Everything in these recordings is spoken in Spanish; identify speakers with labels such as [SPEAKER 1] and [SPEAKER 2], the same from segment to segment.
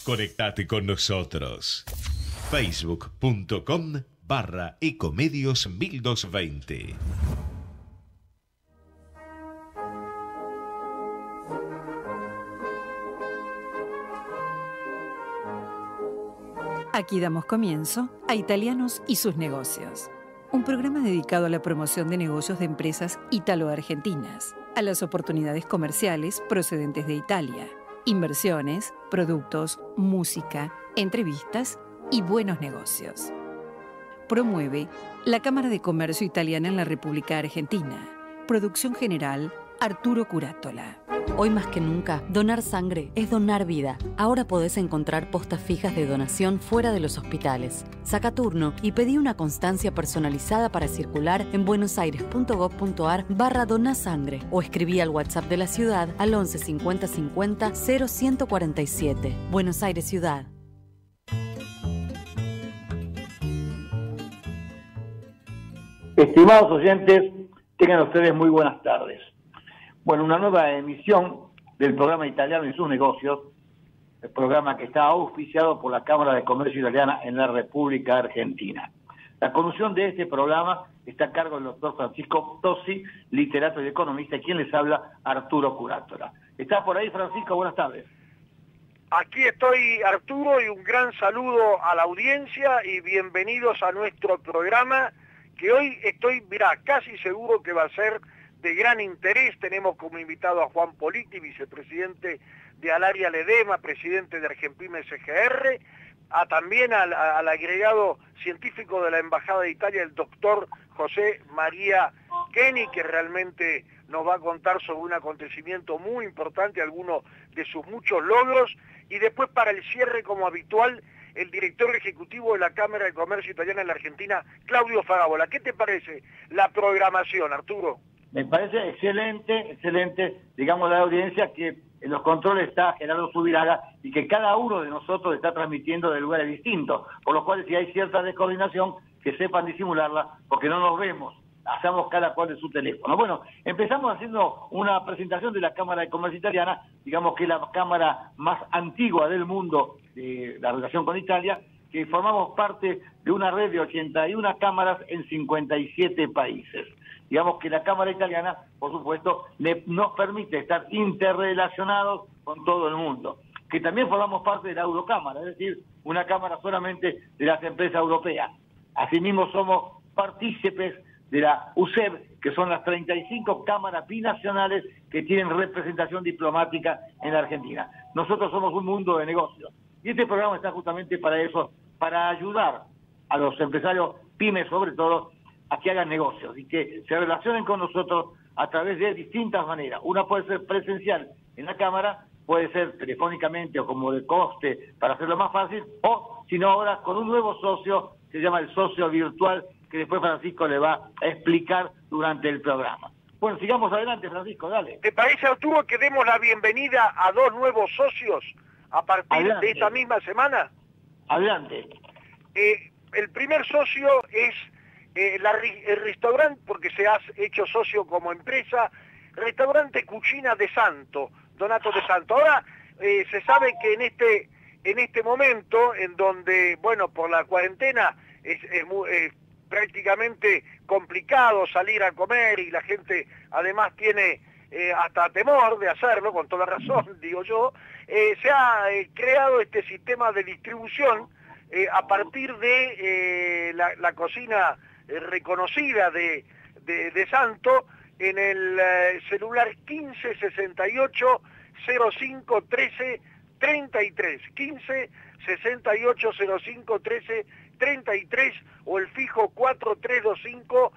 [SPEAKER 1] Conectate con nosotros. Facebook.com/Ecomedios 1220.
[SPEAKER 2] Aquí damos comienzo a Italianos y sus negocios. Un programa dedicado a la promoción de negocios de empresas italo-argentinas, a las oportunidades comerciales procedentes de Italia, inversiones, productos, música, entrevistas y buenos negocios. Promueve la Cámara de Comercio Italiana en la República Argentina. Producción general, Arturo Curátola.
[SPEAKER 3] Hoy más que nunca, donar sangre es donar vida. Ahora podés encontrar postas fijas de donación fuera de los hospitales. Saca turno y pedí una constancia personalizada para circular en buenosaires.gov.ar/donasangre o escribí al WhatsApp de la ciudad al 11 50 50 0147. Buenos Aires Ciudad.
[SPEAKER 4] Estimados oyentes, tengan ustedes muy buenas tardes. Bueno, una nueva emisión del programa Italiano y sus negocios, el programa que está auspiciado por la Cámara de Comercio Italiana en la República Argentina. La conducción de este programa está a cargo del doctor Francisco Tosi, literato y economista, y quien les habla, Arturo Curátola. ¿Estás por ahí, Francisco? Buenas tardes.
[SPEAKER 5] Aquí estoy, Arturo, y un gran saludo a la audiencia y bienvenidos a nuestro programa, que hoy estoy, casi seguro que va a ser de gran interés. Tenemos como invitado a Juan Politi, vicepresidente de Alaria Ledema, presidente de Argenpyme SGR, también al agregado científico de la Embajada de Italia, el doctor José María Kenny, que realmente nos va a contar sobre un acontecimiento muy importante, algunos de sus muchos logros, y después para el cierre, como habitual, el director ejecutivo de la Cámara de Comercio Italiana en la Argentina, Claudio Fagabola. ¿Qué te parece la programación, Arturo?
[SPEAKER 4] Me parece excelente, digamos, la audiencia, que en los controles está Gerardo Subiraga y que cada uno de nosotros está transmitiendo de lugares distintos, por lo cual si hay cierta descoordinación, que sepan disimularla, porque no nos vemos, hacemos cada cual de su teléfono. Bueno, empezamos haciendo una presentación de la Cámara de Comercio Italiana, digamos que es la cámara más antigua del mundo de la relación con Italia, que formamos parte de una red de 81 cámaras en 57 países. Digamos que la Cámara Italiana, por supuesto, nos permite estar interrelacionados con todo el mundo. Que también formamos parte de la Eurocámara, es decir, una cámara solamente de las empresas europeas. Asimismo somos partícipes de la USEB, que son las 35 cámaras binacionales que tienen representación diplomática en la Argentina. Nosotros somos un mundo de negocios. Y este programa está justamente para eso, para ayudar a los empresarios, pymes sobre todo, a que hagan negocios y que se relacionen con nosotros a través de distintas maneras. Una puede ser presencial en la Cámara, puede ser telefónicamente o como de coste para hacerlo más fácil, o si no ahora con un nuevo socio que se llama el socio virtual, que después Francisco le va a explicar durante el programa. Bueno, sigamos adelante, Francisco, dale.
[SPEAKER 5] ¿Te parece, Arturo, que demos la bienvenida a dos nuevos socios a partir de esta misma semana?
[SPEAKER 4] Adelante.
[SPEAKER 5] El primer socio es el restaurante, porque se ha hecho socio como empresa, Restaurante Cucina de Santo, Donato de Santo. Ahora se sabe que en este momento, en donde, bueno, por la cuarentena es prácticamente complicado salir a comer y la gente además tiene hasta temor de hacerlo, con toda razón, digo yo, se ha creado este sistema de distribución a partir de la cocina reconocida de Santo en el celular 15 68 05 13 33, 15 68 05 13 33 o el fijo 4325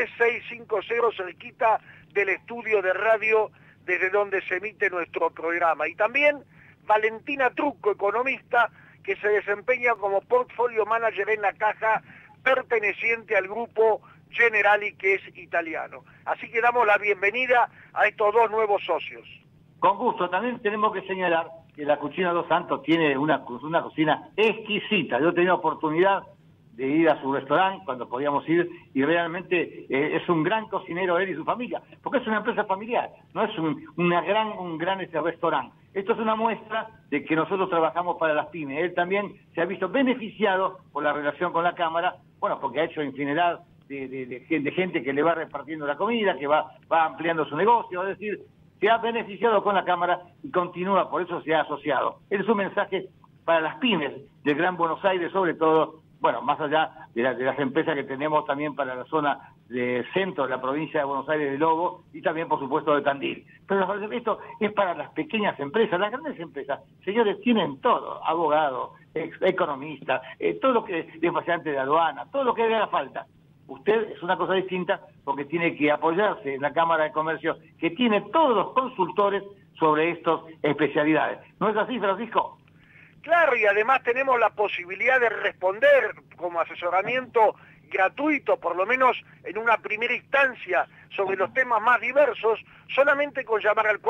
[SPEAKER 5] 3650, cerquita del estudio de radio desde donde se emite nuestro programa. Y también Valentina Trucco, economista, que se desempeña como portfolio manager en la caja perteneciente al grupo Generali, que es italiano. Así que damos la bienvenida a estos dos nuevos socios.
[SPEAKER 4] Con gusto. También tenemos que señalar que la Cucina Dos Santos tiene una cocina exquisita. Yo he tenido oportunidad de ir a su restaurante cuando podíamos ir, y realmente es un gran cocinero él y su familia, porque es una empresa familiar, no es un gran restaurante. Esto es una muestra de que nosotros trabajamos para las pymes. Él también se ha visto beneficiado por la relación con la Cámara, bueno, porque ha hecho infinidad de gente que le va repartiendo la comida, que va ampliando su negocio, es decir, se ha beneficiado con la Cámara y continúa, por eso se ha asociado. Es un mensaje para las pymes del Gran Buenos Aires, sobre todo, bueno, más allá de las empresas que tenemos también para la zona de centro de la provincia de Buenos Aires de Lobo y también, por supuesto, de Tandil. Pero esto es para las pequeñas empresas. Las grandes empresas, señores, tienen todo, abogados, economistas, todo lo que es fallante de aduana, todo lo que le haga falta. Usted es una cosa distinta porque tiene que apoyarse en la Cámara de Comercio, que tiene todos los consultores sobre estas especialidades. ¿No es así, Francisco?
[SPEAKER 5] Claro, y además tenemos la posibilidad de responder como asesoramiento gratuito, por lo menos en una primera instancia, sobre los temas más diversos, solamente con llamar al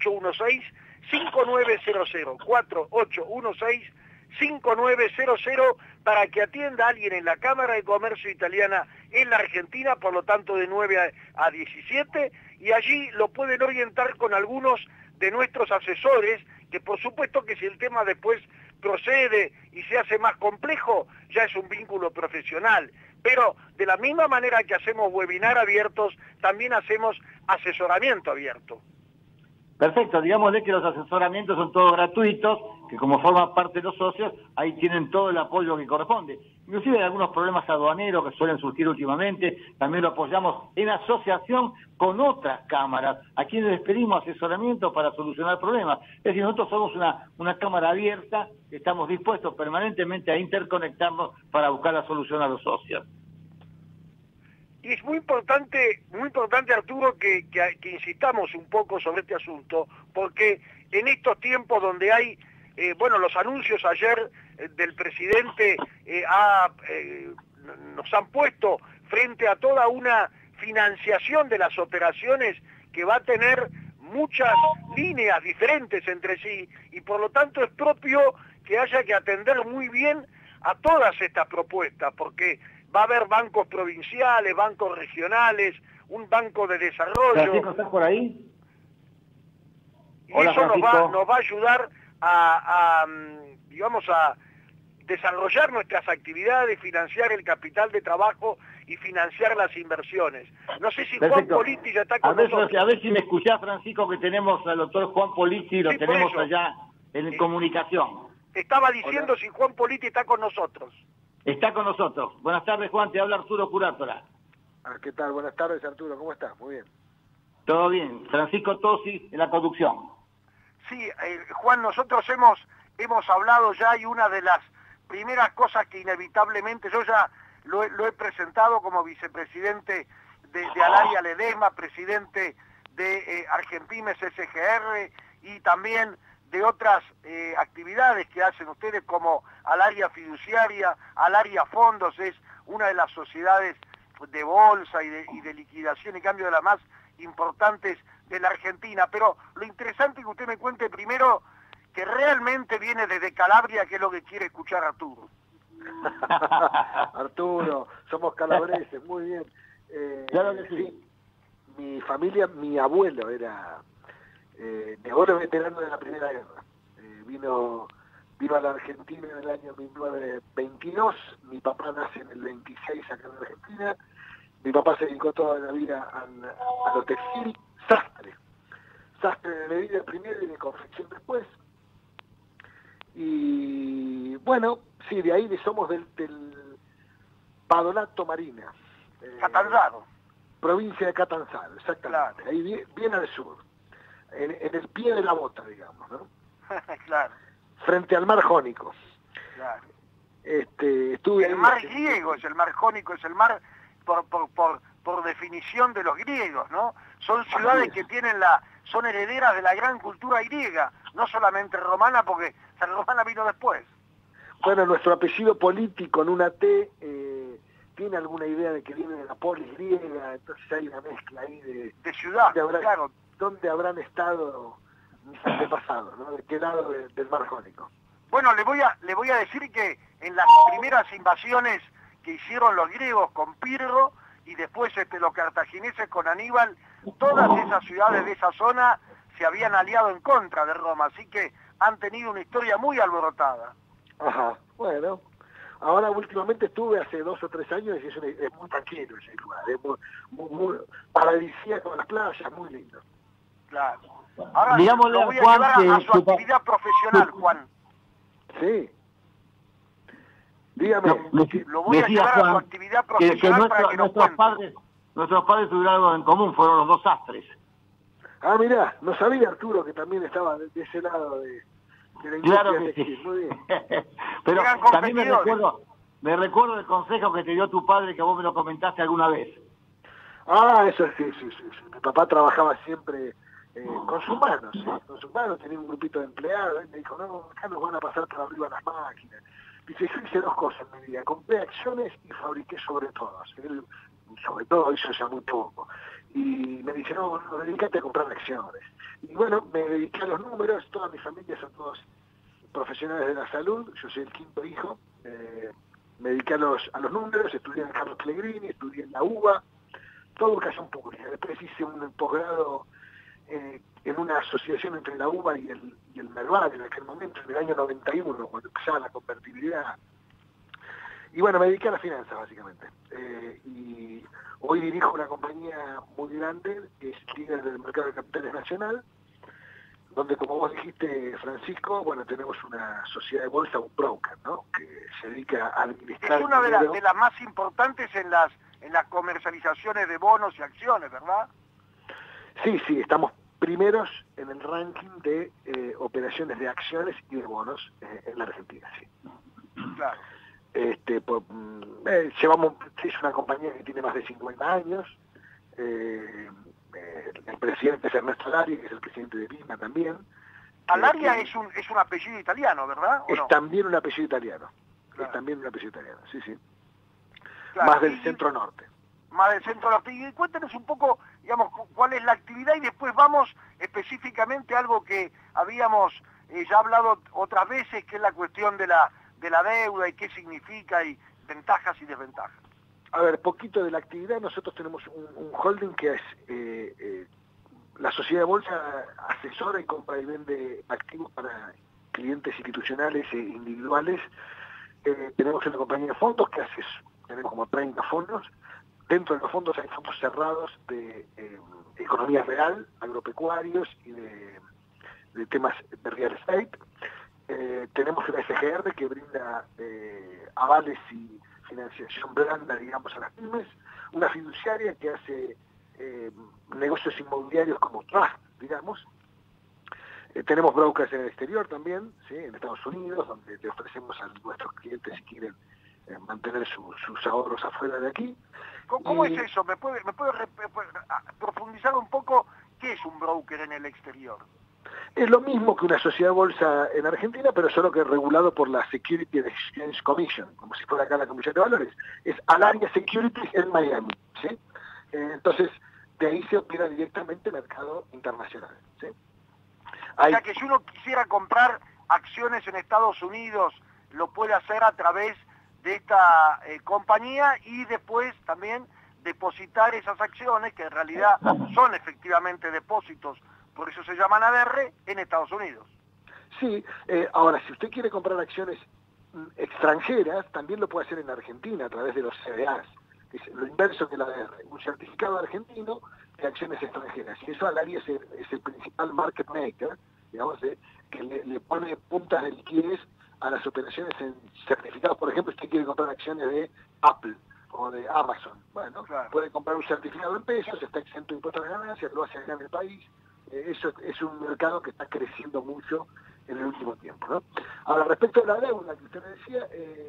[SPEAKER 5] 4816-5900, 4816-5900, para que atienda a alguien en la Cámara de Comercio Italiana en la Argentina, por lo tanto de 9 a 17, y allí lo pueden orientar con algunos de nuestros asesores, que por supuesto que si el tema después procede y se hace más complejo, ya es un vínculo profesional. Pero de la misma manera que hacemos webinar abiertos, también hacemos asesoramiento abierto.
[SPEAKER 4] Perfecto, digámosle que los asesoramientos son todos gratuitos, que como forman parte de los socios, ahí tienen todo el apoyo que corresponde. Inclusive hay algunos problemas aduaneros que suelen surgir últimamente, también lo apoyamos en asociación con otras cámaras, a quienes les pedimos asesoramiento para solucionar problemas. Es decir, nosotros somos una cámara abierta, que estamos dispuestos permanentemente a interconectarnos para buscar la solución a los socios.
[SPEAKER 5] Y es muy importante Arturo, que insistamos un poco sobre este asunto, porque en estos tiempos donde hay, los anuncios ayer del presidente nos han puesto frente a toda una financiación de las operaciones que va a tener muchas líneas diferentes entre sí, y por lo tanto es propio que haya que atender muy bien a todas estas propuestas, porque va a haber bancos provinciales, bancos regionales, un banco de desarrollo.
[SPEAKER 4] Francisco, ¿estás por ahí?
[SPEAKER 5] Y
[SPEAKER 4] Hola,
[SPEAKER 5] eso nos
[SPEAKER 4] Francisco.
[SPEAKER 5] va a ayudar a desarrollar nuestras actividades, financiar el capital de trabajo y financiar las inversiones. No sé si
[SPEAKER 4] Perfecto.
[SPEAKER 5] Juan Politi ya está con nosotros.
[SPEAKER 4] A ver si me escuchás, Francisco, que tenemos al doctor Juan Politi, lo
[SPEAKER 5] Sí, por
[SPEAKER 4] tenemos
[SPEAKER 5] eso.
[SPEAKER 4] allá en comunicación.
[SPEAKER 5] Estaba diciendo si Juan Politi está con nosotros.
[SPEAKER 4] Está con nosotros. Buenas tardes, Juan, te habla Arturo Curátola.
[SPEAKER 6] ¿Qué tal? Buenas tardes, Arturo. ¿Cómo estás? Muy bien.
[SPEAKER 4] Todo bien. Francisco Tosi en la conducción.
[SPEAKER 5] Sí, Juan, nosotros hemos hablado ya, y una de las primeras cosas que inevitablemente yo ya lo he presentado como vicepresidente de Alaria Ledesma, presidente de Argentimes SGR y también de otras actividades que hacen ustedes como Alaria Fiduciaria, Alaria Fondos, es una de las sociedades de bolsa y de liquidación y cambio de las más importantes de la Argentina. Pero lo interesante es que usted me cuente primero que realmente viene desde Calabria, que es lo que quiere escuchar Arturo.
[SPEAKER 6] Arturo, somos calabreses, muy bien.
[SPEAKER 4] Claro que sí.
[SPEAKER 6] Mi familia, mi abuelo mi abuelo es veterano de la Primera Guerra. Vino a la Argentina en el año 1922, mi papá nace en el 26 acá en Argentina, mi papá se dedicó toda la vida a lo textil, sastre de medida primero y de confección después. Y bueno, sí, de ahí somos del Padonato Marina.
[SPEAKER 5] Catanzaro.
[SPEAKER 6] Provincia de Catanzaro, exactamente.
[SPEAKER 5] Claro.
[SPEAKER 6] Ahí bien al sur, en el pie de la bota, digamos, ¿no?
[SPEAKER 5] Claro,
[SPEAKER 6] Frente al mar Jónico.
[SPEAKER 5] claro.
[SPEAKER 6] Estuve
[SPEAKER 5] El
[SPEAKER 6] ahí
[SPEAKER 5] mar
[SPEAKER 6] hace-
[SPEAKER 5] griego es el mar Jónico, es el mar por definición de los griegos, ¿no? Son ciudades que son herederas de la gran cultura griega, no solamente romana, porque la romana vino después.
[SPEAKER 6] Bueno, nuestro apellido político en una T tiene alguna idea de que viene de la polis griega, entonces hay una mezcla ahí
[SPEAKER 5] De ciudad, claro.
[SPEAKER 6] ¿Dónde habrán estado mis antepasados, ¿no? ¿De qué lado del mar Jónico?
[SPEAKER 5] Bueno, le voy a decir que en las primeras invasiones que hicieron los griegos con Pirro y después los cartagineses con Aníbal. Todas esas ciudades de esa zona se habían aliado en contra de Roma, así que han tenido una historia muy alborotada.
[SPEAKER 6] Ajá, bueno. Ahora últimamente estuve hace 2 o 3 años y es muy tranquilo ese lugar, es muy paradisíaco con las playas, muy lindo.
[SPEAKER 5] Claro. Ahora
[SPEAKER 7] Digámosle
[SPEAKER 5] lo voy a
[SPEAKER 7] Juan,
[SPEAKER 5] llevar
[SPEAKER 7] que
[SPEAKER 5] a su actividad profesional, Juan.
[SPEAKER 6] Sí. Dígame.
[SPEAKER 5] Lo voy a
[SPEAKER 7] decía
[SPEAKER 5] llevar a su
[SPEAKER 7] Juan,
[SPEAKER 5] actividad profesional para que nos cuente.
[SPEAKER 7] Nuestros padres tuvieron algo en común, fueron los 2 sastres.
[SPEAKER 6] Ah, mirá, no sabía Arturo que también estaba de ese lado de la industria.
[SPEAKER 7] Claro que
[SPEAKER 6] textil.
[SPEAKER 7] sí.
[SPEAKER 6] Muy bien.
[SPEAKER 7] Pero
[SPEAKER 5] Eran
[SPEAKER 7] también
[SPEAKER 5] competidores.
[SPEAKER 7] me recuerdo el consejo que te dio tu padre, que vos me lo comentaste alguna vez.
[SPEAKER 6] Ah, eso sí. Mi papá trabajaba siempre con sus manos, con sus manos, tenía un grupito de empleados, él me dijo, no, acá nos van a pasar por arriba las máquinas. Dice, yo hice 2 cosas en mi vida, compré acciones y fabriqué sobre todas. Él, sobre todo, hizo ya muy poco. Y me dice, no, dedícate a comprar acciones. Y bueno, me dediqué a los números, toda mi familia son todos profesionales de la salud, yo soy el 5º hijo, me dediqué a los números, estudié en Carlos Pellegrini, estudié en la UBA, todo educación pública. Después hice un posgrado en una asociación entre la UBA y el Merval en aquel momento, en el año 91, cuando empezaba la convertibilidad. Y bueno, me dediqué a las finanzas, básicamente. Y hoy dirijo una compañía muy grande, que es líder del mercado de capitales nacional, donde, como vos dijiste, Francisco, bueno, tenemos una sociedad de bolsa, un broker, ¿no?, que se dedica a administrar.
[SPEAKER 5] Es una de las más importantes en las comercializaciones de bonos y acciones, ¿verdad?
[SPEAKER 6] Sí, estamos primeros en el ranking de operaciones de acciones y de bonos en la Argentina, sí.
[SPEAKER 5] Claro.
[SPEAKER 6] Es una compañía que tiene más de 50 años. El presidente es Ernesto Alaria, que es el presidente de Pima también.
[SPEAKER 5] Alaria es un apellido italiano, ¿verdad? ¿O
[SPEAKER 6] es
[SPEAKER 5] no?
[SPEAKER 6] también un apellido italiano.
[SPEAKER 5] Claro.
[SPEAKER 6] Es también un apellido italiano, sí.
[SPEAKER 5] Claro.
[SPEAKER 6] Más del centro-norte.
[SPEAKER 5] Más del centro-norte. Y cuéntenos un poco, digamos, cuál es la actividad y después vamos específicamente a algo que habíamos ya hablado otras veces, que es la cuestión de la deuda y qué significa y ventajas y desventajas.
[SPEAKER 6] A ver, poquito de la actividad. Nosotros tenemos un holding que es la sociedad de bolsa asesora y compra y vende activos para clientes institucionales e individuales. Tenemos una compañía de fondos que tenemos como 30 fondos. Dentro de los fondos hay fondos cerrados de economía real, agropecuarios y de temas de real estate. Tenemos una SGR que brinda avales y financiación blanda, digamos, a las pymes, una fiduciaria que hace negocios inmobiliarios como trust, digamos. Tenemos brokers en el exterior también, ¿sí?, en Estados Unidos, donde le ofrecemos a nuestros clientes si quieren mantener sus ahorros afuera de aquí.
[SPEAKER 5] ¿Cómo es eso? ¿Me puede profundizar un poco qué es un broker en el exterior?
[SPEAKER 6] Es lo mismo que una sociedad de bolsa en Argentina, pero solo que regulado por la Security and Exchange Commission, como si fuera acá la Comisión de Valores. Es Alaria Securities en Miami, ¿sí? Entonces, de ahí se opera directamente mercado internacional, ¿sí?
[SPEAKER 5] O sea que si uno quisiera comprar acciones en Estados Unidos, lo puede hacer a través de esta compañía y después también depositar esas acciones, que en realidad son efectivamente depósitos, por eso se llaman ADR, en Estados Unidos.
[SPEAKER 6] Sí, ahora, si usted quiere comprar acciones extranjeras, también lo puede hacer en Argentina a través de los CDAs, que es lo inverso que la ADR, un certificado argentino de acciones extranjeras. Y eso Alaria es el principal market maker, digamos, que le pone puntas de liquidez a las operaciones en certificados. Por ejemplo, usted quiere comprar acciones de Apple o de Amazon. Bueno, claro, puede comprar un certificado en pesos, está exento de impuestos a las ganancias, lo hace acá en el país. Eso es un mercado que está creciendo mucho en el último tiempo, ¿no? Ahora, respecto a la deuda que usted me decía,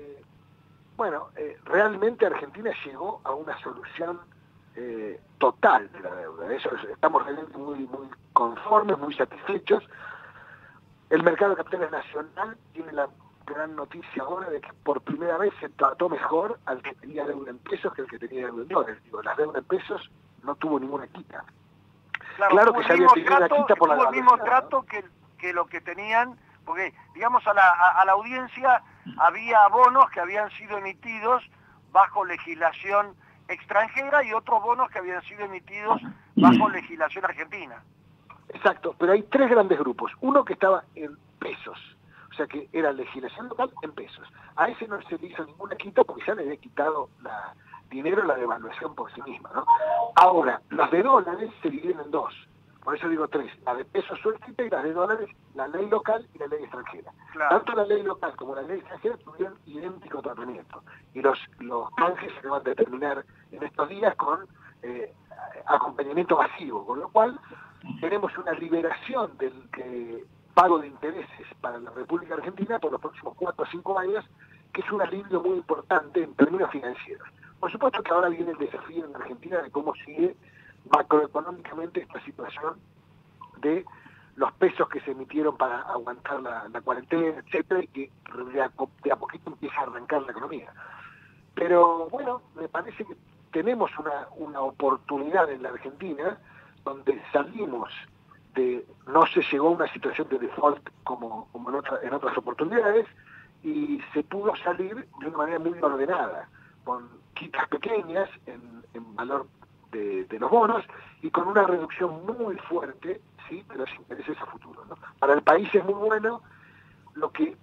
[SPEAKER 6] realmente Argentina llegó a una solución total de la deuda. Eso estamos realmente muy conformes, muy satisfechos. El mercado de capitales nacional tiene la gran noticia ahora de que por primera vez se trató mejor al que tenía deuda en pesos que el que tenía deuda en dólares. Digo, la deuda en pesos no tuvo ninguna quita. Claro que se había tenido una quita por la
[SPEAKER 5] el mismo trato que lo que tenían, porque digamos a la audiencia había bonos que habían sido emitidos bajo legislación extranjera y otros bonos que habían sido emitidos bajo legislación argentina.
[SPEAKER 6] Exacto, pero hay 3 grandes grupos. Uno que estaba en pesos, o sea que era legislación local en pesos. A ese no se le hizo ninguna quita porque ya le había quitado dinero la devaluación por sí misma, ¿no? Ahora, los de dólares se dividen en 2. Por eso digo 3, la de pesos sueltita y las de dólares, la ley local y la ley extranjera.
[SPEAKER 5] Claro.
[SPEAKER 6] Tanto la ley local como la ley extranjera tuvieron idéntico tratamiento. Y los canjes se van a determinar en estos días con acompañamiento masivo, con lo cual tenemos una liberación del pago de intereses para la República Argentina por los próximos 4 o 5 años, que es un alivio muy importante en términos financieros. Por supuesto que ahora viene el desafío en Argentina de cómo sigue macroeconómicamente esta situación de los pesos que se emitieron para aguantar la cuarentena, etcétera, y que de a poquito empieza a arrancar la economía. Pero bueno, me parece que tenemos una oportunidad en la Argentina donde salimos de, no se llegó a una situación de default como en otras oportunidades, y se pudo salir de una manera muy ordenada, con quitas pequeñas en valor de los bonos y con una reducción muy fuerte, sí, de los intereses a futuro, ¿no? Para el país es muy bueno. Lo que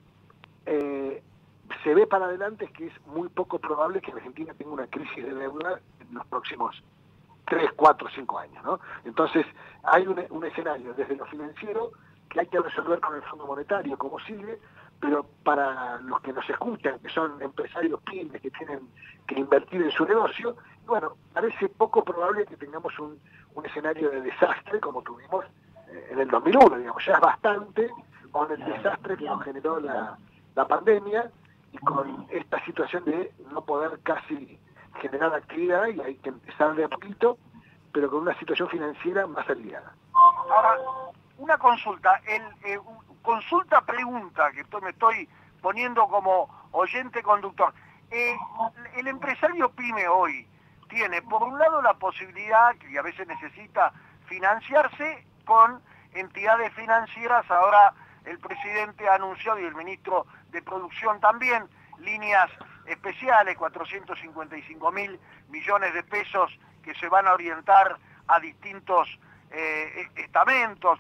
[SPEAKER 6] se ve para adelante es que es muy poco probable que Argentina tenga una crisis de deuda en los próximos 3, 4, 5 años, ¿no? Entonces hay un escenario desde lo financiero que hay que resolver con el Fondo Monetario, como sigue, pero para los que nos escuchan, que son empresarios pymes que tienen que invertir en su negocio, bueno, parece poco probable que tengamos un escenario de desastre como tuvimos en el 2001, digamos. Ya es bastante con el desastre que nos generó la pandemia y con esta situación de no poder casi generar actividad, y hay que empezar de a poquito, pero con una situación financiera más aliviada.
[SPEAKER 5] Ahora, una consulta, consulta pregunta, que me estoy poniendo como oyente conductor. El empresario pyme hoy tiene, por un lado, la posibilidad, que a veces necesita financiarse con entidades financieras. Ahora el presidente ha anunciado, y el ministro de Producción también, líneas especiales, 455.000 millones de pesos que se van a orientar a distintos estamentos,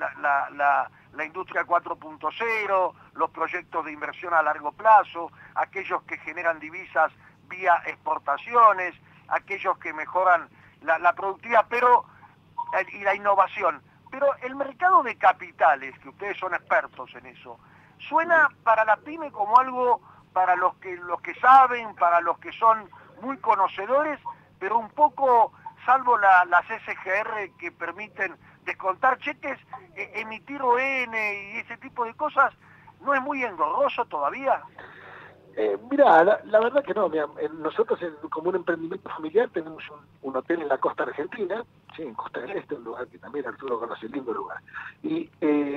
[SPEAKER 5] la industria 4.0, los proyectos de inversión a largo plazo, aquellos que generan divisas vía exportaciones, aquellos que mejoran la productividad y la innovación. Pero el mercado de capitales, que ustedes son expertos en eso, suena para la pyme como algo para los que saben, para los que son muy conocedores, pero un poco, salvo las SGR que permiten descontar cheques, emitir ON y ese tipo de cosas, ¿no es muy engorroso todavía?
[SPEAKER 6] Mira, la verdad que no. Mira, nosotros como un emprendimiento familiar tenemos un hotel en la costa argentina, sí, en Costa del Este, un lugar que también Arturo conoce, lindo lugar, y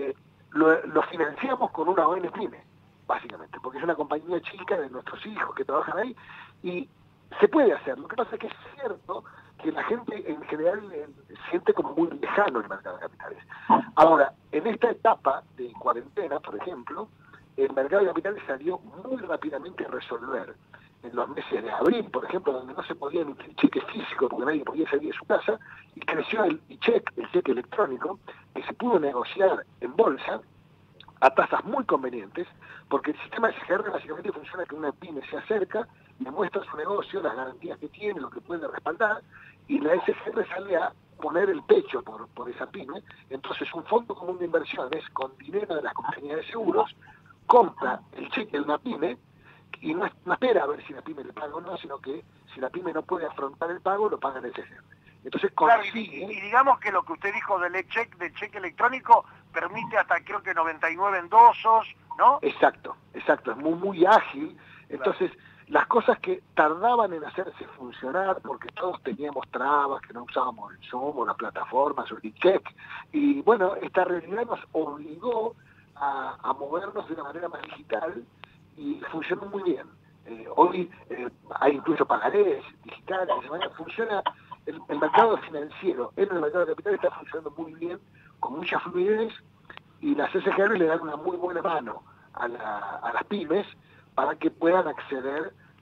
[SPEAKER 6] lo financiamos con una ON pyme, básicamente, porque es una compañía chica de nuestros hijos que trabajan ahí, y se puede hacer. Lo que pasa es que es cierto que la gente en general siente como muy lejano el mercado de capitales. Ahora, en esta etapa de cuarentena, por ejemplo, el mercado de capitales salió muy rápidamente a resolver. En los meses de abril, por ejemplo, donde no se podía emitir cheque físico porque nadie podía salir de su casa, y creció el cheque electrónico, que se pudo negociar en bolsa a tasas muy convenientes, porque el sistema de SGR básicamente funciona que una pyme se acerca, le muestra su negocio, las garantías que tiene, lo que puede respaldar, y la SGR sale a poner el pecho por esa pyme. Entonces un fondo común de inversiones con dinero de las compañías de seguros compra el cheque de una pyme y no espera a ver si la pyme le paga o no, sino que si la pyme no puede afrontar el pago, lo paga el SGR. Entonces consigue...
[SPEAKER 5] Claro, y digamos que lo que usted dijo del cheque electrónico permite hasta creo que 99 endosos, ¿no?
[SPEAKER 6] Exacto, es muy ágil. Entonces, las cosas que tardaban en hacerse funcionar, porque todos teníamos trabas, que no usábamos el Zoom o las plataformas o el check, y bueno, esta realidad nos obligó a movernos de una manera más digital y funcionó muy bien. Hoy hay incluso pagarés digitales, de manera funciona el mercado financiero, el mercado de capital está funcionando muy bien, con mucha fluidez, y las SGR le dan una muy buena mano a las pymes para que puedan acceder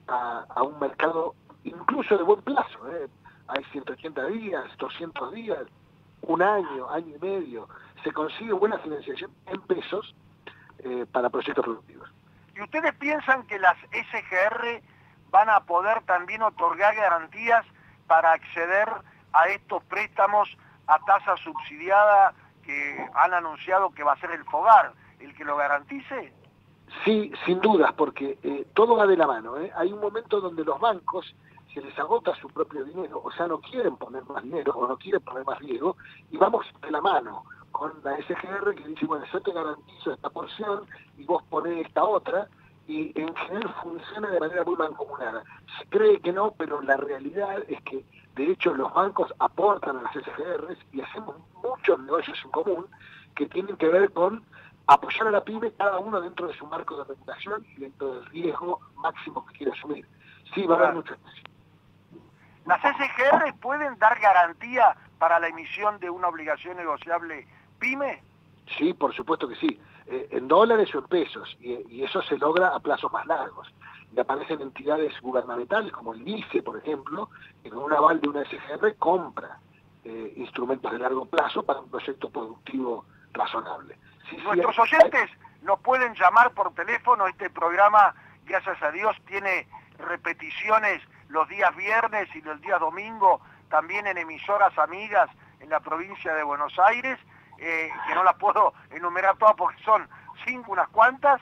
[SPEAKER 6] a un mercado incluso de buen plazo. Hay 180 días, 200 días, un año, año y medio. Se consigue buena financiación en pesos para proyectos productivos.
[SPEAKER 5] ¿Y ustedes piensan que las SGR van a poder también otorgar garantías para acceder a estos préstamos a tasa subsidiada que han anunciado que va a ser el FOGAR el que lo garantice?
[SPEAKER 6] Sí, sin dudas, porque todo va de la mano. Hay un momento donde los bancos se les agota su propio dinero, o sea, no quieren poner más dinero o no quieren poner más riesgo, y vamos de la mano con la SGR que dice, bueno, yo te garantizo esta porción y vos ponés esta otra, y en general funciona de manera muy mancomunada. Se cree que no, pero la realidad es que de hecho los bancos aportan a las SGRs y hacemos muchos negocios en común que tienen que ver con apoyar a la pyme, cada uno dentro de su marco de regulación y dentro del riesgo máximo que quiere asumir. Sí, va a haber mucho espacio.
[SPEAKER 5] ¿Las SGR pueden dar garantía para la emisión de una obligación negociable pyme?
[SPEAKER 6] Sí, por supuesto que sí. En dólares o en pesos, y eso se logra a plazos más largos. Y aparecen entidades gubernamentales como el ICE, por ejemplo, que con un aval de una SGR compra instrumentos de largo plazo para un proyecto productivo razonable. Sí,
[SPEAKER 5] Nuestros oyentes nos pueden llamar por teléfono. Este programa, gracias a Dios, tiene repeticiones los días viernes y los días domingo, también en emisoras amigas en la provincia de Buenos Aires, que no las puedo enumerar todas porque son 5, unas cuantas,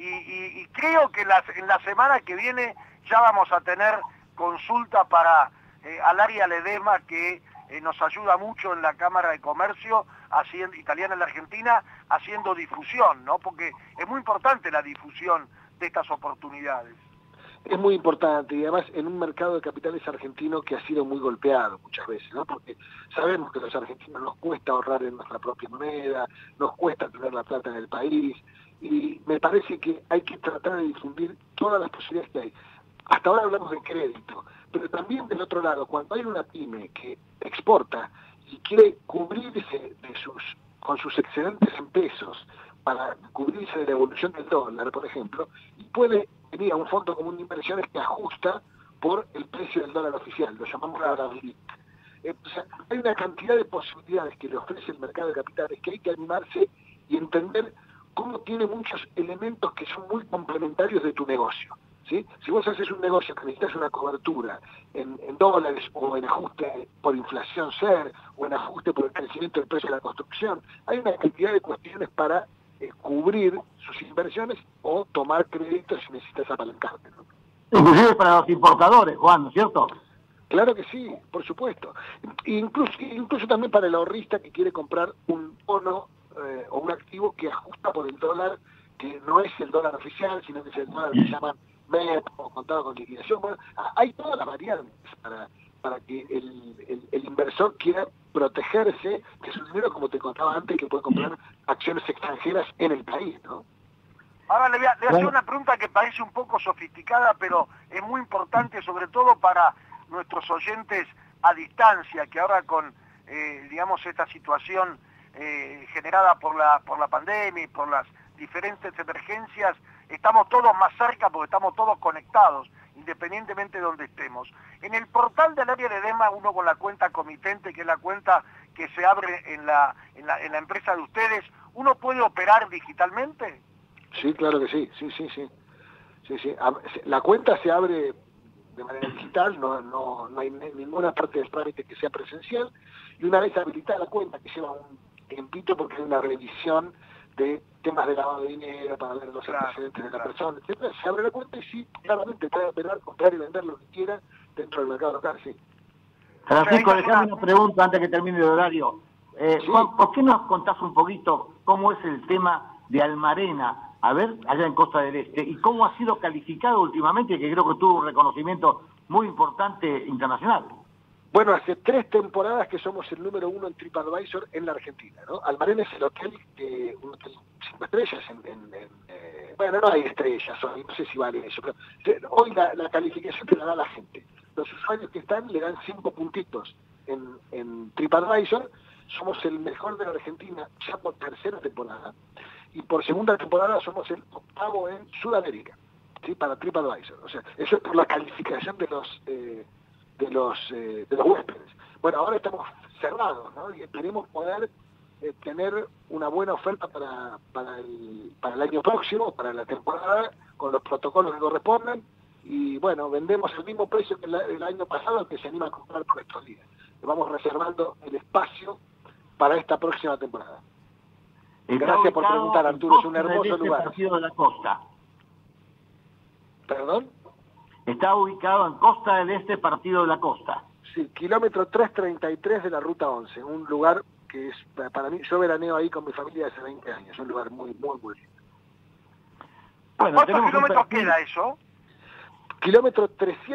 [SPEAKER 5] y creo que en la semana que viene ya vamos a tener consulta para al área Ledesma, que nos ayuda mucho en la Cámara de Comercio italiana en la Argentina, haciendo difusión, ¿no? Porque es muy importante la difusión de estas oportunidades.
[SPEAKER 6] Es muy importante, y además en un mercado de capitales argentino que ha sido muy golpeado muchas veces, ¿no? Porque sabemos que a los argentinos nos cuesta ahorrar en nuestra propia moneda, nos cuesta tener la plata en el país, y me parece que hay que tratar de difundir todas las posibilidades que hay. Hasta ahora hablamos de crédito, pero también del otro lado, cuando hay una pyme que exporta y quiere cubrirse con sus excedentes en pesos para cubrirse de la evolución del dólar, por ejemplo, y puede venir a un fondo común de inversiones que ajusta por el precio del dólar oficial, lo llamamos dólar blitz. O sea, hay una cantidad de posibilidades que le ofrece el mercado de capitales que hay que animarse y entender cómo tiene muchos elementos que son muy complementarios de tu negocio. ¿Sí? Si vos haces un negocio que necesitas una cobertura en dólares o en ajuste por inflación SER o en ajuste por el crecimiento del precio de la construcción, hay una cantidad de cuestiones para cubrir sus inversiones o tomar créditos si necesitas apalancarte, ¿no?
[SPEAKER 8] Inclusive para los importadores, Juan, ¿no es cierto?
[SPEAKER 6] Claro que sí, por supuesto. Incluso también para el ahorrista que quiere comprar un bono o un activo que ajusta por el dólar, que no es el dólar oficial, sino que es el dólar que llaman MEP o contado con liquidación. Bueno, hay todas las variantes para que el inversor quiera protegerse de su dinero, como te contaba antes, que puede comprar acciones extranjeras en el país, ¿no?
[SPEAKER 5] Ahora le voy a hacer una pregunta que parece un poco sofisticada, pero es muy importante, sobre todo para nuestros oyentes a distancia, que ahora con, digamos, esta situación generada por la pandemia y por las diferentes emergencias, estamos todos más cerca porque estamos todos conectados, independientemente de donde estemos. En el portal del área Ledesma, uno con la cuenta comitente, que es la cuenta que se abre en la empresa de ustedes, ¿uno puede operar digitalmente?
[SPEAKER 6] Sí, claro que sí, sí. La cuenta se abre de manera digital, no hay ninguna parte del trámite que sea presencial, y una vez habilitada la cuenta, que lleva un tiempito porque hay una revisión de temas de lavado de dinero para ver los antecedentes de la persona, etcétera, se abre la cuenta y sí, claramente puede operar, comprar y vender lo que quiera dentro del mercado local, sí.
[SPEAKER 8] Francisco, dejame una pregunta antes que termine el horario. Sí. Juan, ¿por qué nos contás un poquito cómo es el tema de Almarena, allá en Costa del Este, y cómo ha sido calificado últimamente, que creo que tuvo un reconocimiento muy importante internacional?
[SPEAKER 6] Bueno, hace 3 temporadas que somos el número 1 en TripAdvisor en la Argentina, ¿no? Almarena es el hotel, un hotel 5 estrellas, bueno, no hay estrellas hoy, no sé si vale eso, pero hoy la calificación que la da la gente. Los usuarios que están le dan 5 puntitos en TripAdvisor. Somos el mejor de la Argentina ya por 3ª temporada, y por 2ª temporada somos el 8º en Sudamérica. ¿sí? Para TripAdvisor. O sea, eso es por la calificación de los huéspedes. Bueno, ahora estamos cerrados, ¿no? Y esperemos poder tener una buena oferta para el año próximo, para la temporada, con los protocolos que correspondan. Y bueno, vendemos el mismo precio que el año pasado, que se anima a comprar por estos días. Vamos reservando el espacio para esta próxima temporada. Gracias por preguntar, Arturo, es un hermoso lugar.
[SPEAKER 8] Partido de la Costa.
[SPEAKER 6] ¿Perdón?
[SPEAKER 8] Está ubicado en Costa del Este, Partido de la Costa.
[SPEAKER 6] Sí, kilómetro 333 de la Ruta 11, un lugar que es, para mí, yo veraneo ahí con mi familia hace 20 años, un lugar muy, muy, muy lindo.
[SPEAKER 5] Bueno, ¿cuántos kilómetros queda eso?
[SPEAKER 6] Kilómetro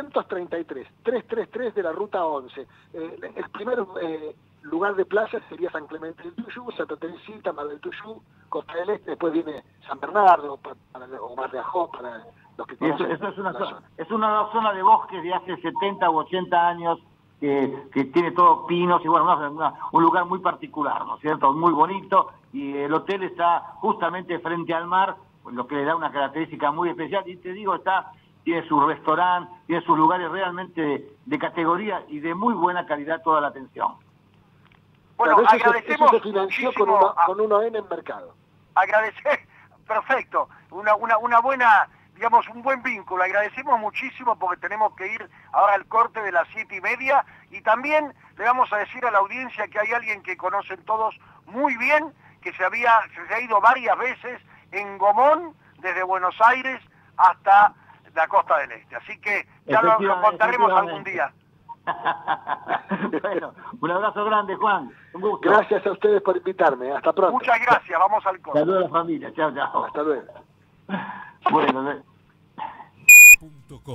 [SPEAKER 6] 333 de la Ruta 11. El primer lugar de playa sería San Clemente del Tuyú, Santa Teresita, Mar del Tuyú, Costa del Este, después viene San Bernardo, o Mar de Ajó, para los que conocen.
[SPEAKER 8] Eso es una zona de bosques de hace 70 u 80 años, que tiene todo pinos y bueno, un lugar muy particular, ¿no es cierto? Muy bonito, y el hotel está justamente frente al mar, lo que le da una característica muy especial, y te digo, tiene su restaurante, tiene sus lugares realmente de categoría y de muy buena calidad toda la atención.
[SPEAKER 5] Bueno, agradecemos
[SPEAKER 6] eso se financió con un ON en mercado.
[SPEAKER 5] Agradecer, perfecto, una buena, digamos, un buen vínculo. Agradecemos muchísimo porque tenemos que ir ahora al corte de las 7:30 y también le vamos a decir a la audiencia que hay alguien que conocen todos muy bien, que se ha ido varias veces en Gomón, desde Buenos Aires hasta la Costa del Este. Así que ya lo contaremos algún día.
[SPEAKER 8] Bueno, un abrazo grande, Juan. Un gusto.
[SPEAKER 6] Gracias a ustedes por invitarme. Hasta pronto.
[SPEAKER 5] Muchas gracias. Vamos al corte.
[SPEAKER 8] Saludos a la familia. Chao, chao.
[SPEAKER 6] Hasta luego.
[SPEAKER 8] Bueno,
[SPEAKER 9] .com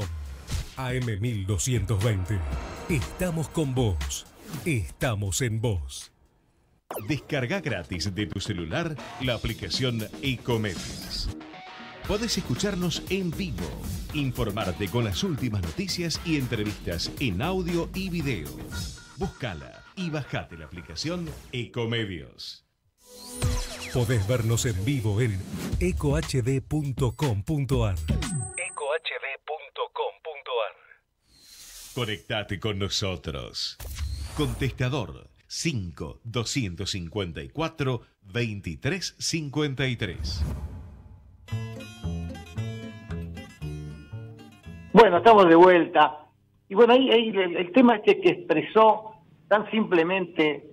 [SPEAKER 9] AM1220. Estamos con vos. Estamos en vos.
[SPEAKER 1] Descarga gratis de tu celular la aplicación Ecomedios. Podés escucharnos en vivo, informarte con las últimas noticias y entrevistas en audio y video. Búscala y bajate la aplicación Ecomedios.
[SPEAKER 9] Podés vernos en vivo en ecohd.com.ar.
[SPEAKER 1] Conectate con nosotros. Contestador 5-254-2353.
[SPEAKER 8] Bueno, estamos de vuelta. Y bueno, ahí el tema que expresó tan simplemente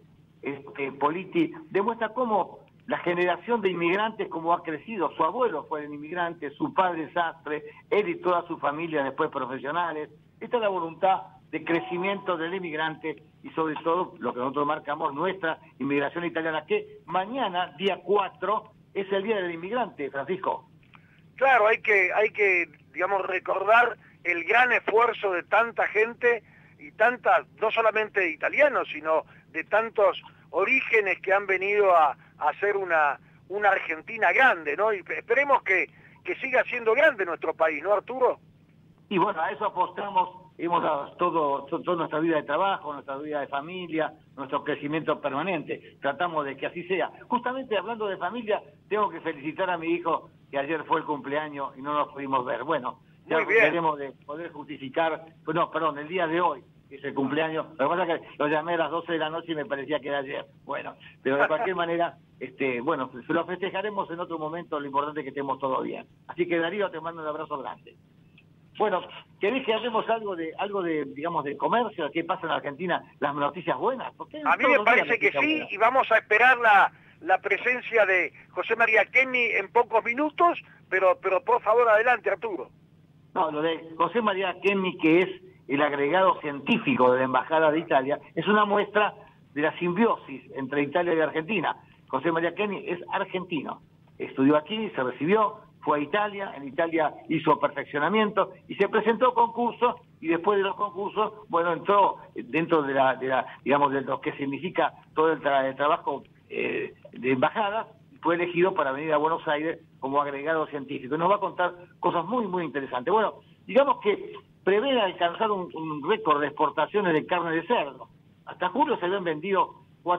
[SPEAKER 8] Politi demuestra cómo la generación de inmigrantes, como ha crecido. Su abuelo fue un inmigrante, su padre sastre, él y toda su familia después profesionales. Esta es la voluntad de crecimiento del inmigrante y sobre todo lo que nosotros marcamos, nuestra inmigración italiana, que mañana, día 4, es el Día del Inmigrante, Francisco.
[SPEAKER 5] Claro, hay que digamos, recordar el gran esfuerzo de tanta gente y tantas, no solamente italianos, sino de tantos orígenes que han venido a hacer una Argentina grande, ¿no? Y esperemos que siga siendo grande nuestro país, ¿no, Arturo?
[SPEAKER 8] Y bueno, a eso apostamos, hemos dado toda nuestra vida de trabajo, nuestra vida de familia, nuestro crecimiento permanente. Tratamos de que así sea. Justamente hablando de familia, tengo que felicitar a mi hijo, que ayer fue el cumpleaños y no nos pudimos ver. Bueno, ya veremos de poder justificar, el día de hoy es el cumpleaños. Lo que pasa es que lo llamé a las 12 de la noche y me parecía que era ayer. Bueno, pero de cualquier manera, lo festejaremos en otro momento, lo importante es que estemos todos bien. Así que Darío, te mando un abrazo grande. Bueno, ¿querés que hagamos algo de digamos, de comercio? ¿Qué pasa en Argentina? ¿Las noticias buenas?
[SPEAKER 5] A mí me parece que sí, y vamos a esperar la presencia de José María Kenny en pocos minutos, pero por favor, adelante, Arturo.
[SPEAKER 8] No, lo de José María Kenny, que es el agregado científico de la Embajada de Italia, es una muestra de la simbiosis entre Italia y Argentina. José María Kenny es argentino, estudió aquí, se recibió, fue a Italia, en Italia hizo perfeccionamiento y se presentó a concursos, y después de los concursos, bueno, entró dentro de digamos, de lo que significa todo el trabajo de embajada, fue elegido para venir a Buenos Aires como agregado científico. Nos va a contar cosas muy, muy interesantes. Bueno, digamos que prevé alcanzar un récord de exportaciones de carne de cerdo. Hasta julio se habían vendido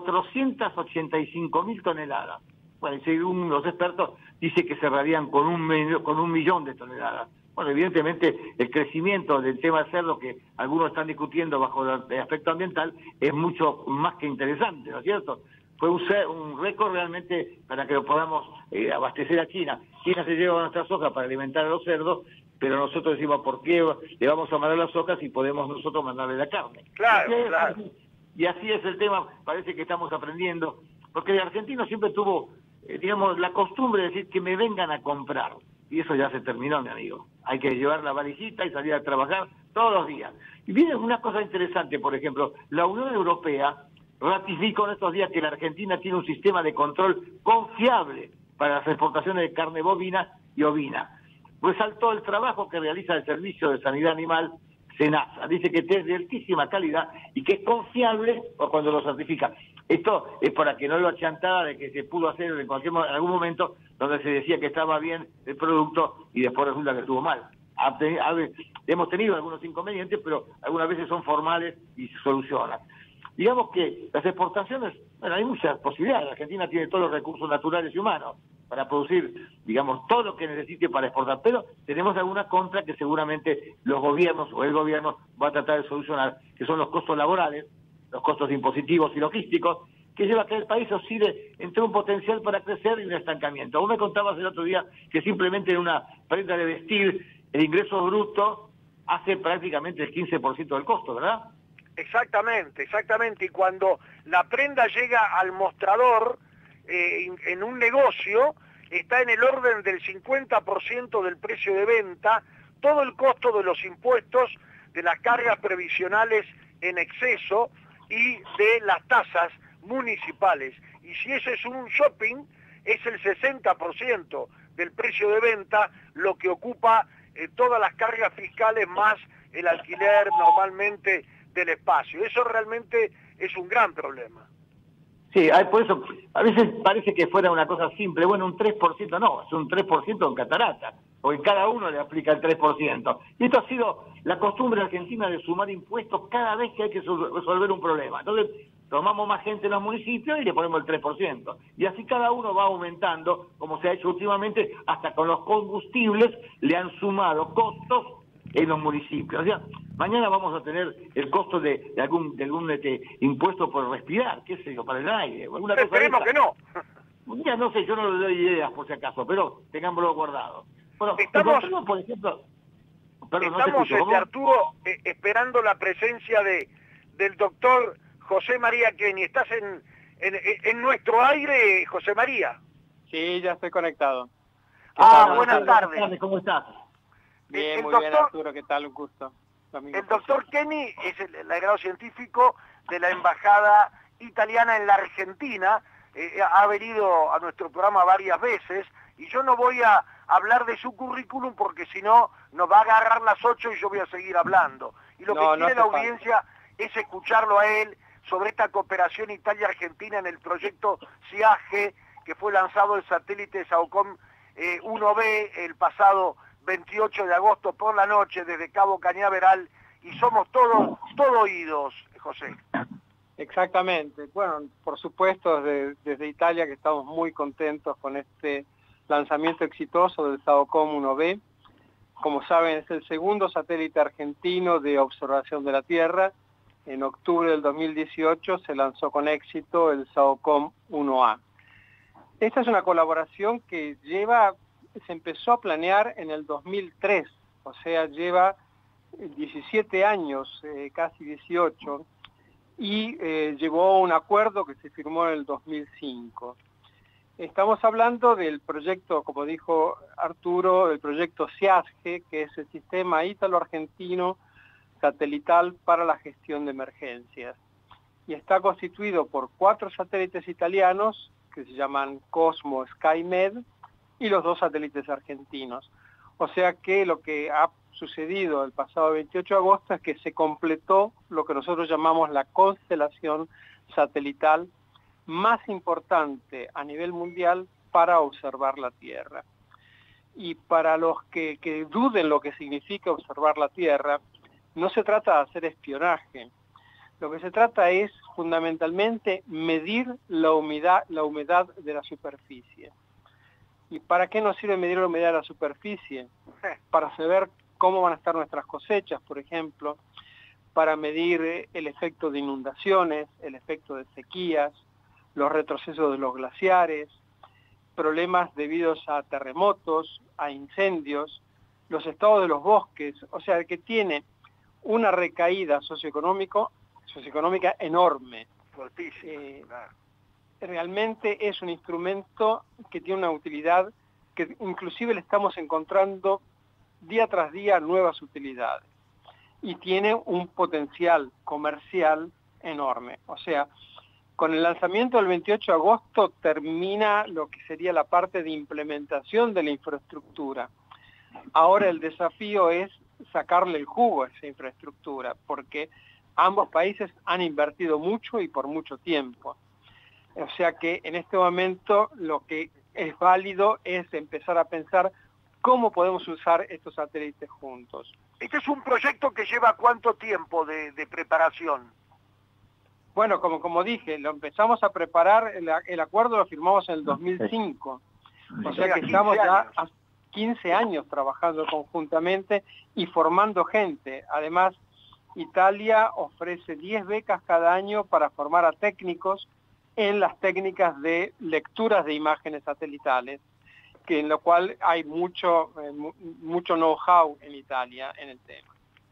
[SPEAKER 8] 485.000 toneladas. Bueno, según los expertos, dice que cerrarían con un millón de toneladas Bueno, evidentemente el crecimiento del tema del cerdo, que algunos están discutiendo bajo el aspecto ambiental, es mucho más que interesante, ¿no es cierto? Fue un récord realmente para que lo podamos abastecer a China. China se lleva nuestra soja para alimentar a los cerdos, pero nosotros decimos, ¿por qué le vamos a mandar las sojas si podemos nosotros mandarle la carne?
[SPEAKER 5] Claro, claro.
[SPEAKER 8] Y así es el tema, parece que estamos aprendiendo, porque el argentino siempre tuvo, digamos, la costumbre de decir que me vengan a comprar, y eso ya se terminó, mi amigo. Hay que llevar la varijita y salir a trabajar todos los días. Y viene una cosa interesante, por ejemplo, la Unión Europea ratificó en estos días que la Argentina tiene un sistema de control confiable para las exportaciones de carne bovina y ovina. Resaltó el trabajo que realiza el Servicio de Sanidad Animal, SENASA. Dice que es de altísima calidad y que es confiable cuando lo certifica. Esto es para que no lo achantara de que se pudo hacer en algún momento donde se decía que estaba bien el producto y después resulta que estuvo mal. Hemos tenido algunos inconvenientes, pero algunas veces son formales y se solucionan. Digamos que las exportaciones, bueno, hay muchas posibilidades. La Argentina tiene todos los recursos naturales y humanos para producir, digamos, todo lo que necesite para exportar, pero tenemos alguna contra que seguramente los gobiernos o el gobierno va a tratar de solucionar, que son los costos laborales, los costos impositivos y logísticos, que lleva a que el país oscile entre un potencial para crecer y un estancamiento. Vos me contabas el otro día que simplemente en una prenda de vestir el ingreso bruto hace prácticamente el 15% del costo, ¿verdad?
[SPEAKER 5] Exactamente, exactamente. Y cuando la prenda llega al mostrador en un negocio, está en el orden del 50% del precio de venta, todo el costo de los impuestos, de las cargas previsionales en exceso y de las tasas municipales. Y si ese es un shopping, es el 60% del precio de venta lo que ocupa todas las cargas fiscales más el alquiler normalmente del espacio. Eso realmente es un gran problema.
[SPEAKER 8] Sí, por eso a veces parece que fuera una cosa simple. Bueno, un 3% no, es un 3% en catarata, porque cada uno le aplica el 3%. Y esto ha sido la costumbre argentina de sumar impuestos cada vez que hay que resolver un problema. Entonces, tomamos más gente en los municipios y le ponemos el 3%. Y así cada uno va aumentando, como se ha hecho últimamente, hasta con los combustibles le han sumado costos en los municipios. O sea, mañana vamos a tener el costo de algún impuesto por respirar, qué sé yo, para el aire. Alguna cosa.
[SPEAKER 5] Esperemos que no.
[SPEAKER 8] Ya no sé, yo no le doy ideas por si acaso, pero tengámoslo guardado. Bueno,
[SPEAKER 5] estamos,
[SPEAKER 8] por ejemplo, perdón,
[SPEAKER 5] estamos
[SPEAKER 8] no te
[SPEAKER 5] Arturo, esperando la presencia del doctor José María Kenny. ¿Estás en nuestro aire, José María?
[SPEAKER 10] Sí, ya estoy conectado.
[SPEAKER 5] Buenas tardes.
[SPEAKER 8] ¿Cómo estás?
[SPEAKER 10] Bien, muy bien, Arturo, ¿qué tal? Un gusto.
[SPEAKER 5] El doctor Kenny es el agregado científico de la Embajada Italiana en la Argentina. Ha venido a nuestro programa varias veces y yo no voy a hablar de su currículum porque si no nos va a agarrar las 8 y yo voy a seguir hablando. Y lo que quiere la audiencia es escucharlo a él sobre esta cooperación Italia-Argentina en el proyecto SIAGE, que fue lanzado el satélite SAOCOM 1B el pasado 28 de agosto por la noche desde Cabo Cañaveral, y somos todo oídos, José.
[SPEAKER 10] Exactamente. Bueno, por supuesto, desde Italia, que estamos muy contentos con este lanzamiento exitoso del SAOCOM 1B. Como saben, es el segundo satélite argentino de observación de la Tierra. En octubre del 2018 se lanzó con éxito el SAOCOM 1A. Esta es una colaboración que se empezó a planear en el 2003, o sea, lleva 17 años, casi 18, y llegó a un acuerdo que se firmó en el 2005. Estamos hablando del proyecto, como dijo Arturo, el proyecto SIAGE, que es el Sistema Ítalo-Argentino Satelital para la Gestión de Emergencias. Y está constituido por 4 satélites italianos, que se llaman Cosmo, SkyMed, y los 2 satélites argentinos. O sea que lo que ha sucedido el pasado 28 de agosto es que se completó lo que nosotros llamamos la constelación satelital más importante a nivel mundial para observar la Tierra. Y para los que duden lo que significa observar la Tierra, no se trata de hacer espionaje. Lo que se trata es fundamentalmente medir la humedad de la superficie. ¿Y para qué nos sirve medir la humedad de la superficie? para saber cómo van a estar nuestras cosechas, por ejemplo, para medir el efecto de inundaciones, el efecto de sequías, los retrocesos de los glaciares, problemas debidos a terremotos, a incendios, los estados de los bosques, o sea, que tiene una recaída socioeconómica enorme. Realmente es un instrumento que tiene una utilidad que inclusive le estamos encontrando día tras día nuevas utilidades. Y tiene un potencial comercial enorme. O sea, con el lanzamiento del 28 de agosto termina lo que sería la parte de implementación de la infraestructura. Ahora el desafío es sacarle el jugo a esa infraestructura, porque ambos países han invertido mucho y por mucho tiempo. O sea que en este momento lo que es válido es empezar a pensar cómo podemos usar estos satélites juntos.
[SPEAKER 5] Este es un proyecto que lleva ¿cuánto tiempo de preparación?
[SPEAKER 10] Bueno, como dije, lo empezamos a preparar, el acuerdo lo firmamos en el 2005. O sea que estamos ya a 15 años trabajando conjuntamente y formando gente. Además, Italia ofrece 10 becas cada año para formar a técnicos en las técnicas de lecturas de imágenes satelitales, que en lo cual hay mucho know-how en Italia en el tema.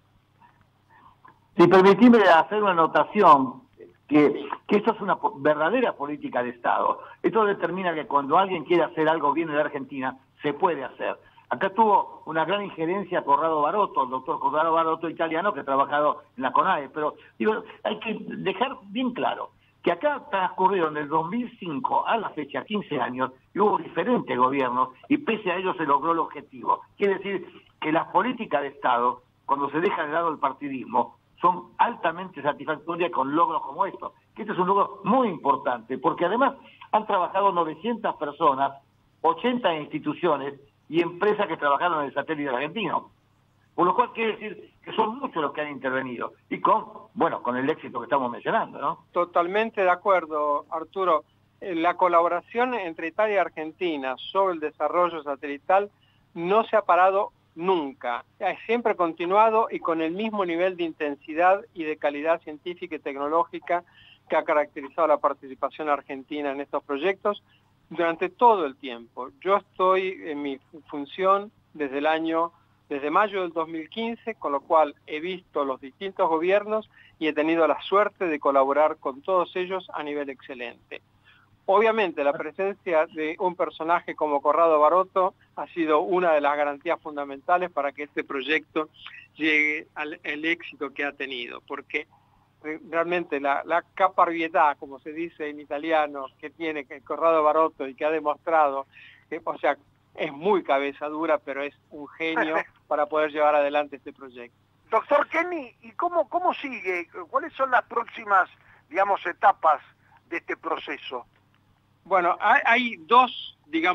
[SPEAKER 8] Si permitime hacer una anotación, que esto es una verdadera política de Estado. Esto determina que cuando alguien quiere hacer algo bien en la Argentina, se puede hacer. Acá tuvo una gran injerencia Corrado Barotto, el doctor Corrado Barotto italiano, que ha trabajado en la CONAE, pero digo, hay que dejar bien claro que acá transcurrieron del 2005 a la fecha 15 años y hubo diferentes gobiernos y pese a ello se logró el objetivo. Quiere decir que las políticas de Estado, cuando se deja de lado el partidismo, son altamente satisfactorias con logros como estos. Que este es un logro muy importante, porque además han trabajado 900 personas, 80 instituciones y empresas que trabajaron en el satélite argentino. Por lo cual quiere decir que son muchos los que han intervenido y con el éxito que estamos mencionando, ¿no?
[SPEAKER 10] Totalmente de acuerdo, Arturo. La colaboración entre Italia y Argentina sobre el desarrollo satelital no se ha parado nunca. Siempre ha continuado y con el mismo nivel de intensidad y de calidad científica y tecnológica que ha caracterizado la participación argentina en estos proyectos durante todo el tiempo. Yo estoy en mi función desde mayo del 2015, con lo cual he visto los distintos gobiernos y he tenido la suerte de colaborar con todos ellos a nivel excelente. Obviamente la presencia de un personaje como Corrado Barotto ha sido una de las garantías fundamentales para que este proyecto llegue al éxito que ha tenido, porque realmente la caparbietà, como se dice en italiano, que tiene Corrado Barotto y que ha demostrado, o sea, es muy cabeza dura, pero es un genio para poder llevar adelante este proyecto.
[SPEAKER 5] Doctor Kenny, ¿y cómo sigue? ¿Cuáles son las próximas, etapas de este proceso?
[SPEAKER 10] Bueno, hay dos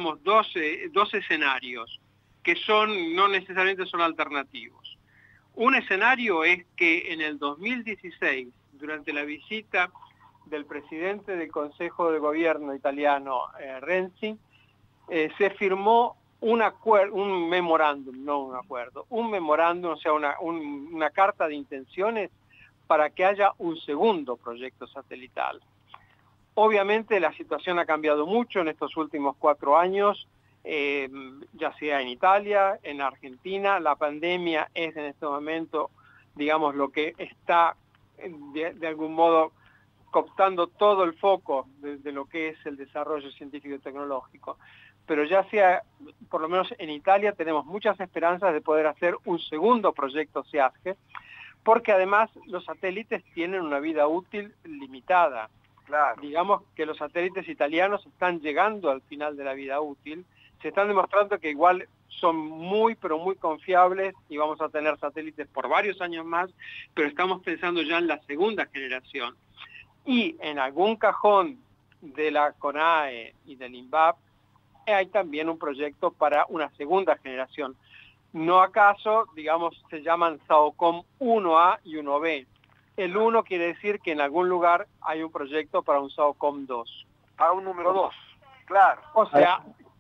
[SPEAKER 10] escenarios que no necesariamente son alternativos. Un escenario es que en el 2016, durante la visita del presidente del Consejo de Gobierno italiano, Renzi, se firmó un memorándum, no un acuerdo, un memorándum, o sea, una carta de intenciones para que haya un segundo proyecto satelital. Obviamente la situación ha cambiado mucho en estos últimos 4 años, ya sea en Italia, en Argentina. La pandemia es en este momento, lo que está de algún modo cooptando todo el foco de lo que es el desarrollo científico y tecnológico. Pero ya sea, por lo menos en Italia, tenemos muchas esperanzas de poder hacer un segundo proyecto SEASG, porque además los satélites tienen una vida útil limitada.
[SPEAKER 5] Claro.
[SPEAKER 10] Digamos que los satélites italianos están llegando al final de la vida útil, se están demostrando que igual son muy, pero muy confiables y vamos a tener satélites por varios años más, pero estamos pensando ya en la segunda generación. Y en algún cajón de la CONAE y del INVAP hay también un proyecto para una segunda generación. No acaso, se llaman SAOCOM 1A y 1B. El 1 quiere decir que en algún lugar hay un proyecto para un SAOCOM 2.
[SPEAKER 5] Para un número 2, claro.
[SPEAKER 10] O sea,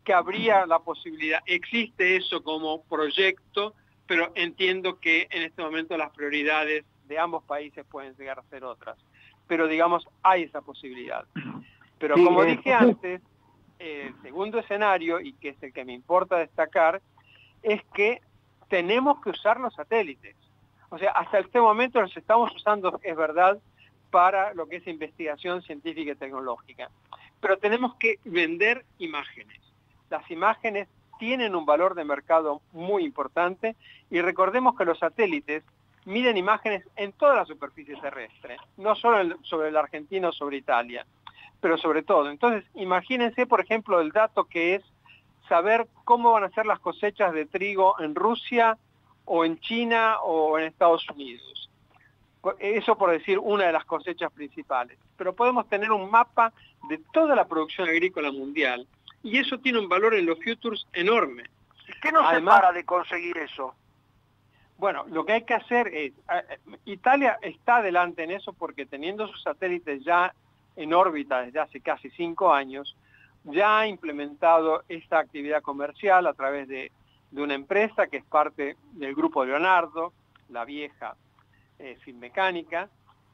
[SPEAKER 10] que habría la posibilidad, existe eso como proyecto, pero entiendo que en este momento las prioridades de ambos países pueden llegar a ser otras. Pero digamos, hay esa posibilidad. Pero sí, como dije antes, el segundo escenario, y que es el que me importa destacar, es que tenemos que usar los satélites. O sea, hasta este momento los estamos usando, es verdad, para lo que es investigación científica y tecnológica. Pero tenemos que vender imágenes. Las imágenes tienen un valor de mercado muy importante y recordemos que los satélites miden imágenes en toda la superficie terrestre, no solo sobre la Argentina o sobre Italia, pero sobre todo. Entonces, imagínense, por ejemplo, el dato que es saber cómo van a ser las cosechas de trigo en Rusia o en China o en Estados Unidos. Eso por decir una de las cosechas principales. Pero podemos tener un mapa de toda la producción agrícola mundial y eso tiene un valor en los futures enorme.
[SPEAKER 5] ¿Y qué nos separa de conseguir eso?
[SPEAKER 10] Bueno, lo que hay que hacer es, Italia está adelante en eso porque teniendo sus satélites ya en órbita desde hace casi 5 años, ya ha implementado esta actividad comercial a través de una empresa que es parte del Grupo Leonardo, la vieja Finmecánica,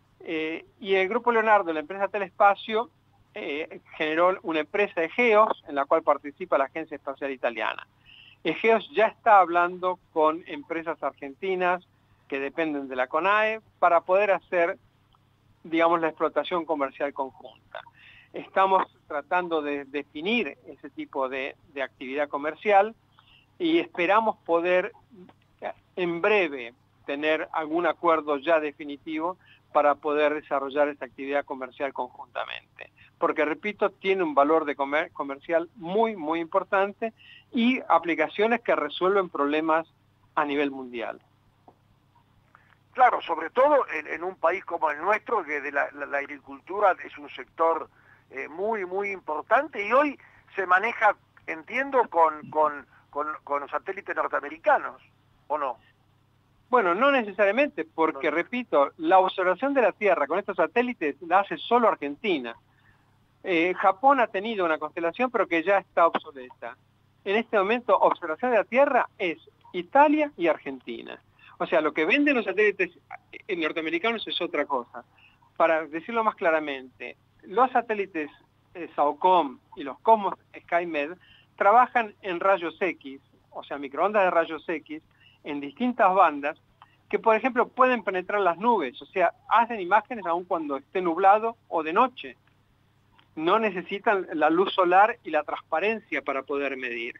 [SPEAKER 10] y el Grupo Leonardo, la empresa Telespacio, generó una empresa Egeos, en la cual participa la Agencia Espacial Italiana. Egeos ya está hablando con empresas argentinas que dependen de la CONAE para poder hacer, digamos, la explotación comercial conjunta. Estamos tratando de definir ese tipo de actividad comercial y esperamos poder en breve tener algún acuerdo ya definitivo para poder desarrollar esta actividad comercial conjuntamente. Porque, repito, tiene un valor de comercial muy, muy importante y aplicaciones que resuelven problemas a nivel mundial.
[SPEAKER 5] Claro, sobre todo en un país como el nuestro, que la agricultura es un sector muy, muy importante y hoy se maneja, entiendo, con los satélites norteamericanos, ¿o no?
[SPEAKER 10] Bueno, no necesariamente, porque, repito, la observación de la Tierra con estos satélites la hace solo Argentina. Japón ha tenido una constelación, pero que ya está obsoleta. En este momento, observación de la Tierra es Italia y Argentina. O sea, lo que venden los satélites norteamericanos es otra cosa. Para decirlo más claramente, los satélites SAOCOM y los Cosmos SkyMed trabajan en rayos X, o sea, microondas de rayos X, en distintas bandas, que por ejemplo pueden penetrar las nubes, o sea, hacen imágenes aun cuando esté nublado o de noche. No necesitan la luz solar y la transparencia para poder medir.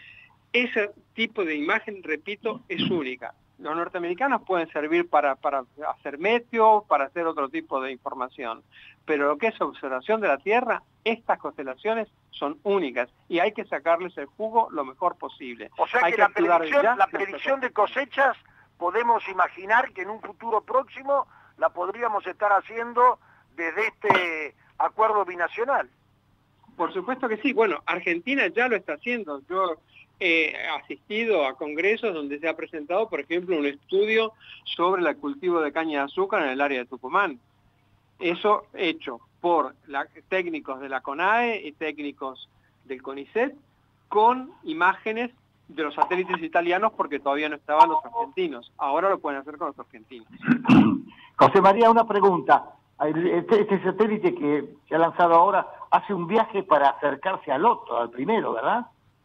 [SPEAKER 10] Ese tipo de imagen, repito, es única. Los norteamericanos pueden servir para hacer meteo, para hacer otro tipo de información, pero lo que es observación de la Tierra, estas constelaciones son únicas y hay que sacarles el jugo lo mejor posible.
[SPEAKER 5] O sea que la predicción de cosechas podemos imaginar que en un futuro próximo la podríamos estar haciendo desde este acuerdo binacional.
[SPEAKER 10] Por supuesto que sí. Bueno, Argentina ya lo está haciendo. Yo he asistido a congresos donde se ha presentado, por ejemplo, un estudio sobre el cultivo de caña de azúcar en el área de Tucumán. Eso hecho por técnicos de la CONAE y técnicos del CONICET con imágenes de los satélites italianos porque todavía no estaban los argentinos. Ahora lo pueden hacer con los argentinos.
[SPEAKER 8] José María, una pregunta. Este satélite que se ha lanzado ahora hace un viaje para acercarse al otro, al primero, ¿verdad?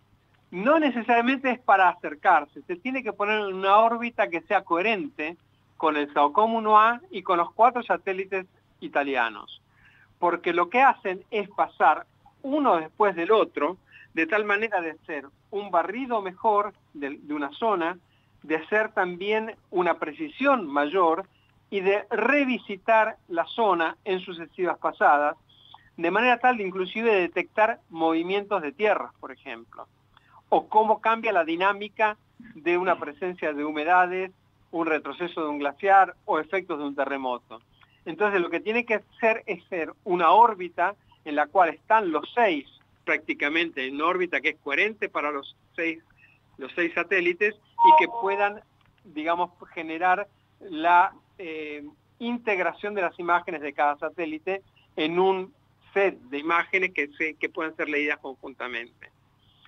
[SPEAKER 10] No necesariamente es para acercarse, se tiene que poner en una órbita que sea coherente con el SAOCOM 1A y con los 4 satélites italianos, porque lo que hacen es pasar uno después del otro, de tal manera de hacer un barrido mejor de una zona, de hacer también una precisión mayor y de revisitar la zona en sucesivas pasadas, de manera tal de inclusive detectar movimientos de tierras, por ejemplo, o cómo cambia la dinámica de una presencia de humedades, un retroceso de un glaciar o efectos de un terremoto. Entonces lo que tiene que hacer es ser una órbita en la cual están los 6 prácticamente en órbita que es coherente para los seis satélites y que puedan, digamos, generar la integración de las imágenes de cada satélite en un set de imágenes que puedan ser leídas conjuntamente.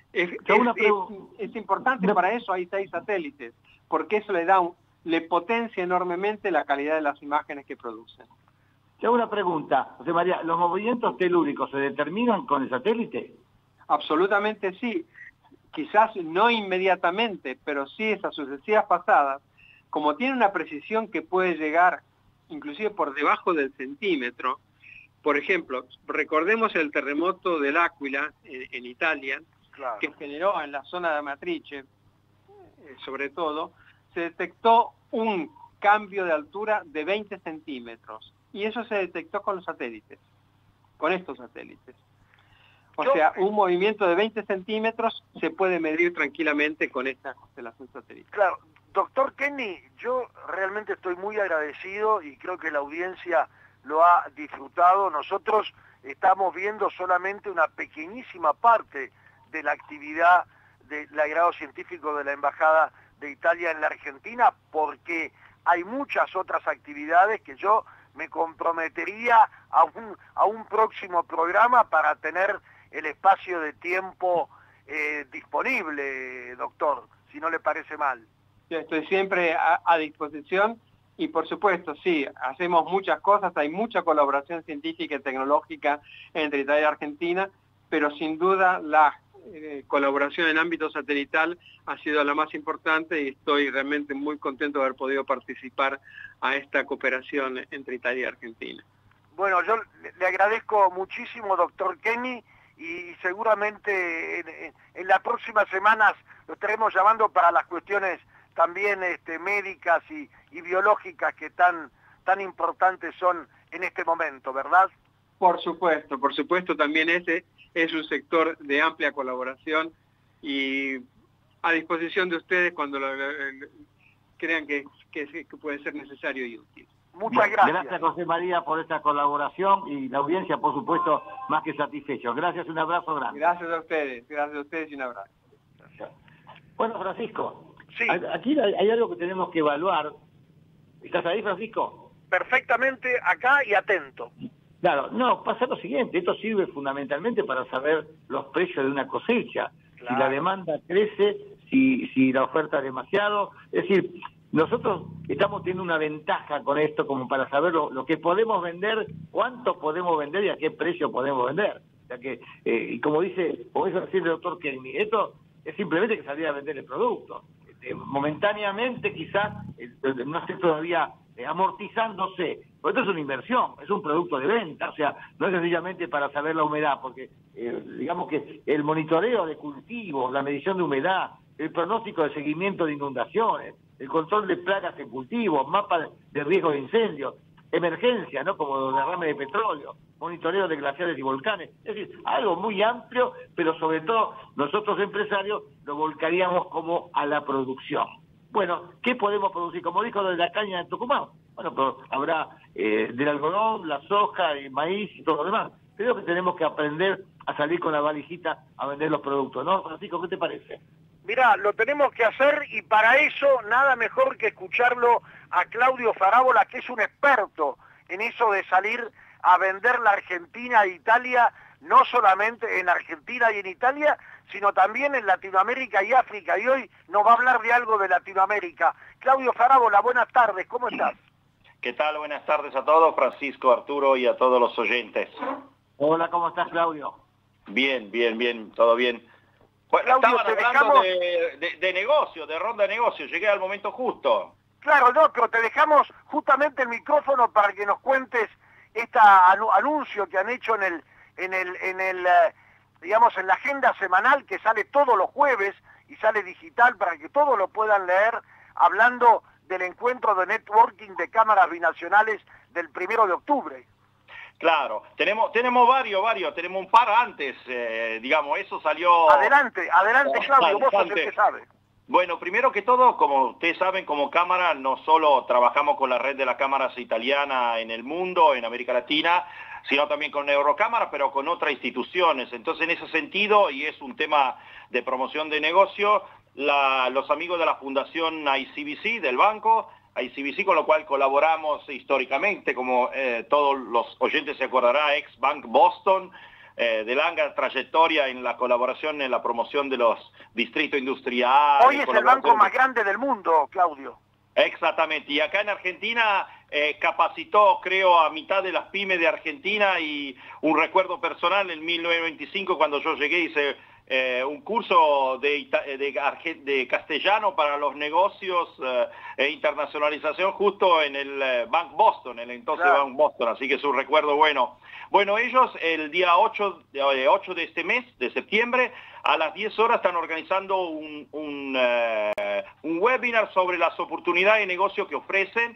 [SPEAKER 10] Es importante para eso, hay 6 satélites, porque eso le potencia enormemente la calidad de las imágenes que producen.
[SPEAKER 8] Te hago una pregunta, José María, ¿los movimientos telúricos se determinan con el satélite?
[SPEAKER 10] Absolutamente sí, quizás no inmediatamente, pero sí esas sucesivas pasadas, como tiene una precisión que puede llegar inclusive por debajo del centímetro. Por ejemplo, recordemos el terremoto del Aquila en Italia, claro, que generó en la zona de Amatrice, sobre todo, se detectó un cambio de altura de 20 centímetros. Y eso se detectó con los satélites, con estos satélites. O sea, un movimiento de 20 centímetros se puede medir tranquilamente con esta constelación satelital.
[SPEAKER 5] Claro, doctor Kenny, yo realmente estoy muy agradecido y creo que la audiencia lo ha disfrutado. Nosotros estamos viendo solamente una pequeñísima parte de la actividad del agrado científico de la Embajada de Italia en la Argentina, porque hay muchas otras actividades que yo me comprometería a un próximo programa para tener el espacio de tiempo disponible, doctor, si no le parece mal.
[SPEAKER 10] Yo estoy siempre a disposición y por supuesto, sí, hacemos muchas cosas, hay mucha colaboración científica y tecnológica entre Italia y Argentina, pero sin duda la colaboración en ámbito satelital ha sido la más importante y estoy realmente muy contento de haber podido participar a esta cooperación entre Italia y Argentina.
[SPEAKER 5] Bueno, yo le agradezco muchísimo, doctor Kenny, y seguramente en las próximas semanas lo estaremos llamando para las cuestiones también médicas y biológicas que tan importantes son en este momento, ¿verdad?
[SPEAKER 10] Por supuesto, también ese es un sector de amplia colaboración y a disposición de ustedes cuando crean que puede ser necesario y útil.
[SPEAKER 5] Muchas gracias.
[SPEAKER 8] Gracias, José María, por esta colaboración y la audiencia, por supuesto, más que satisfecho. Gracias, un abrazo grande.
[SPEAKER 10] Gracias a ustedes y un abrazo.
[SPEAKER 8] Gracias. Bueno, Francisco,
[SPEAKER 5] sí,
[SPEAKER 8] aquí hay algo que tenemos que evaluar. ¿Estás ahí, Francisco?
[SPEAKER 5] Perfectamente, acá y atento.
[SPEAKER 8] Claro, no, pasa lo siguiente, esto sirve fundamentalmente para saber los precios de una cosecha, claro, si la demanda crece, si la oferta es demasiado, es decir, nosotros estamos teniendo una ventaja con esto como para saber lo que podemos vender, cuánto podemos vender y a qué precio podemos vender. O sea que, y como dice el doctor Kenny, esto es simplemente que salir a vender el producto. Momentáneamente quizás no esté todavía amortizándose, pero esto es una inversión, es un producto de venta, o sea, no es sencillamente para saber la humedad, porque digamos que el monitoreo de cultivos, la medición de humedad, el pronóstico de seguimiento de inundaciones, el control de plagas en cultivos, mapas de riesgo de incendios, emergencias, ¿no? Como derrame de petróleo, monitoreo de glaciares y volcanes, es decir, algo muy amplio, pero sobre todo nosotros empresarios lo volcaríamos como a la producción. Bueno, ¿qué podemos producir? Como dijo de la caña de Tucumán, bueno, pero habrá del algodón, la soja, el maíz y todo lo demás. Creo que tenemos que aprender a salir con la valijita a vender los productos, ¿no, Francisco? ¿Qué te parece?
[SPEAKER 5] Mirá, lo tenemos que hacer y para eso nada mejor que escucharlo a Claudio Farabola, que es un experto en eso de salir a vender la Argentina e Italia, no solamente en Argentina y en Italia, sino también en Latinoamérica y África. Y hoy nos va a hablar de algo de Latinoamérica. Claudio Farabola, buenas tardes, ¿cómo estás?
[SPEAKER 11] ¿Qué tal? Buenas tardes a todos, Francisco, Arturo y a todos los oyentes.
[SPEAKER 8] Hola, ¿cómo estás, Claudio?
[SPEAKER 11] Bien, todo bien. Bueno,
[SPEAKER 5] Claudio,
[SPEAKER 11] estaban hablando de negocio, de ronda de negocio, llegué al momento justo.
[SPEAKER 5] Claro, no, pero te dejamos justamente el micrófono para que nos cuentes este anuncio que han hecho en la agenda semanal que sale todos los jueves y sale digital para que todos lo puedan leer, hablando del encuentro de networking de cámaras binacionales del 1 de octubre.
[SPEAKER 11] Claro, tenemos varios, tenemos un par antes, digamos, eso salió...
[SPEAKER 5] Adelante, Claudio, vos sos el que sabe.
[SPEAKER 11] Bueno, primero que todo, como ustedes saben, como cámara, no solo trabajamos con la red de las cámaras italiana en el mundo, en América Latina, sino también con Eurocámara, pero con otras instituciones. Entonces, en ese sentido, y es un tema de promoción de negocio, los amigos de la Fundación ICBC, del banco, ICBC, con lo cual colaboramos históricamente, como todos los oyentes se acordarán, ex Bank Boston, de larga trayectoria en la colaboración, en la promoción de los distritos industriales.
[SPEAKER 5] Hoy es el banco más grande del mundo, Claudio.
[SPEAKER 11] Exactamente, y acá en Argentina capacitó, creo, a mitad de las pymes de Argentina, y un recuerdo personal, en 1995 cuando yo llegué hice un curso de castellano para los negocios e internacionalización justo en el Bank Boston, el entonces Bank Boston, así que es un recuerdo bueno. Bueno, ellos el día 8 de este mes, de septiembre, a las 10 horas están organizando un webinar sobre las oportunidades de negocio que ofrecen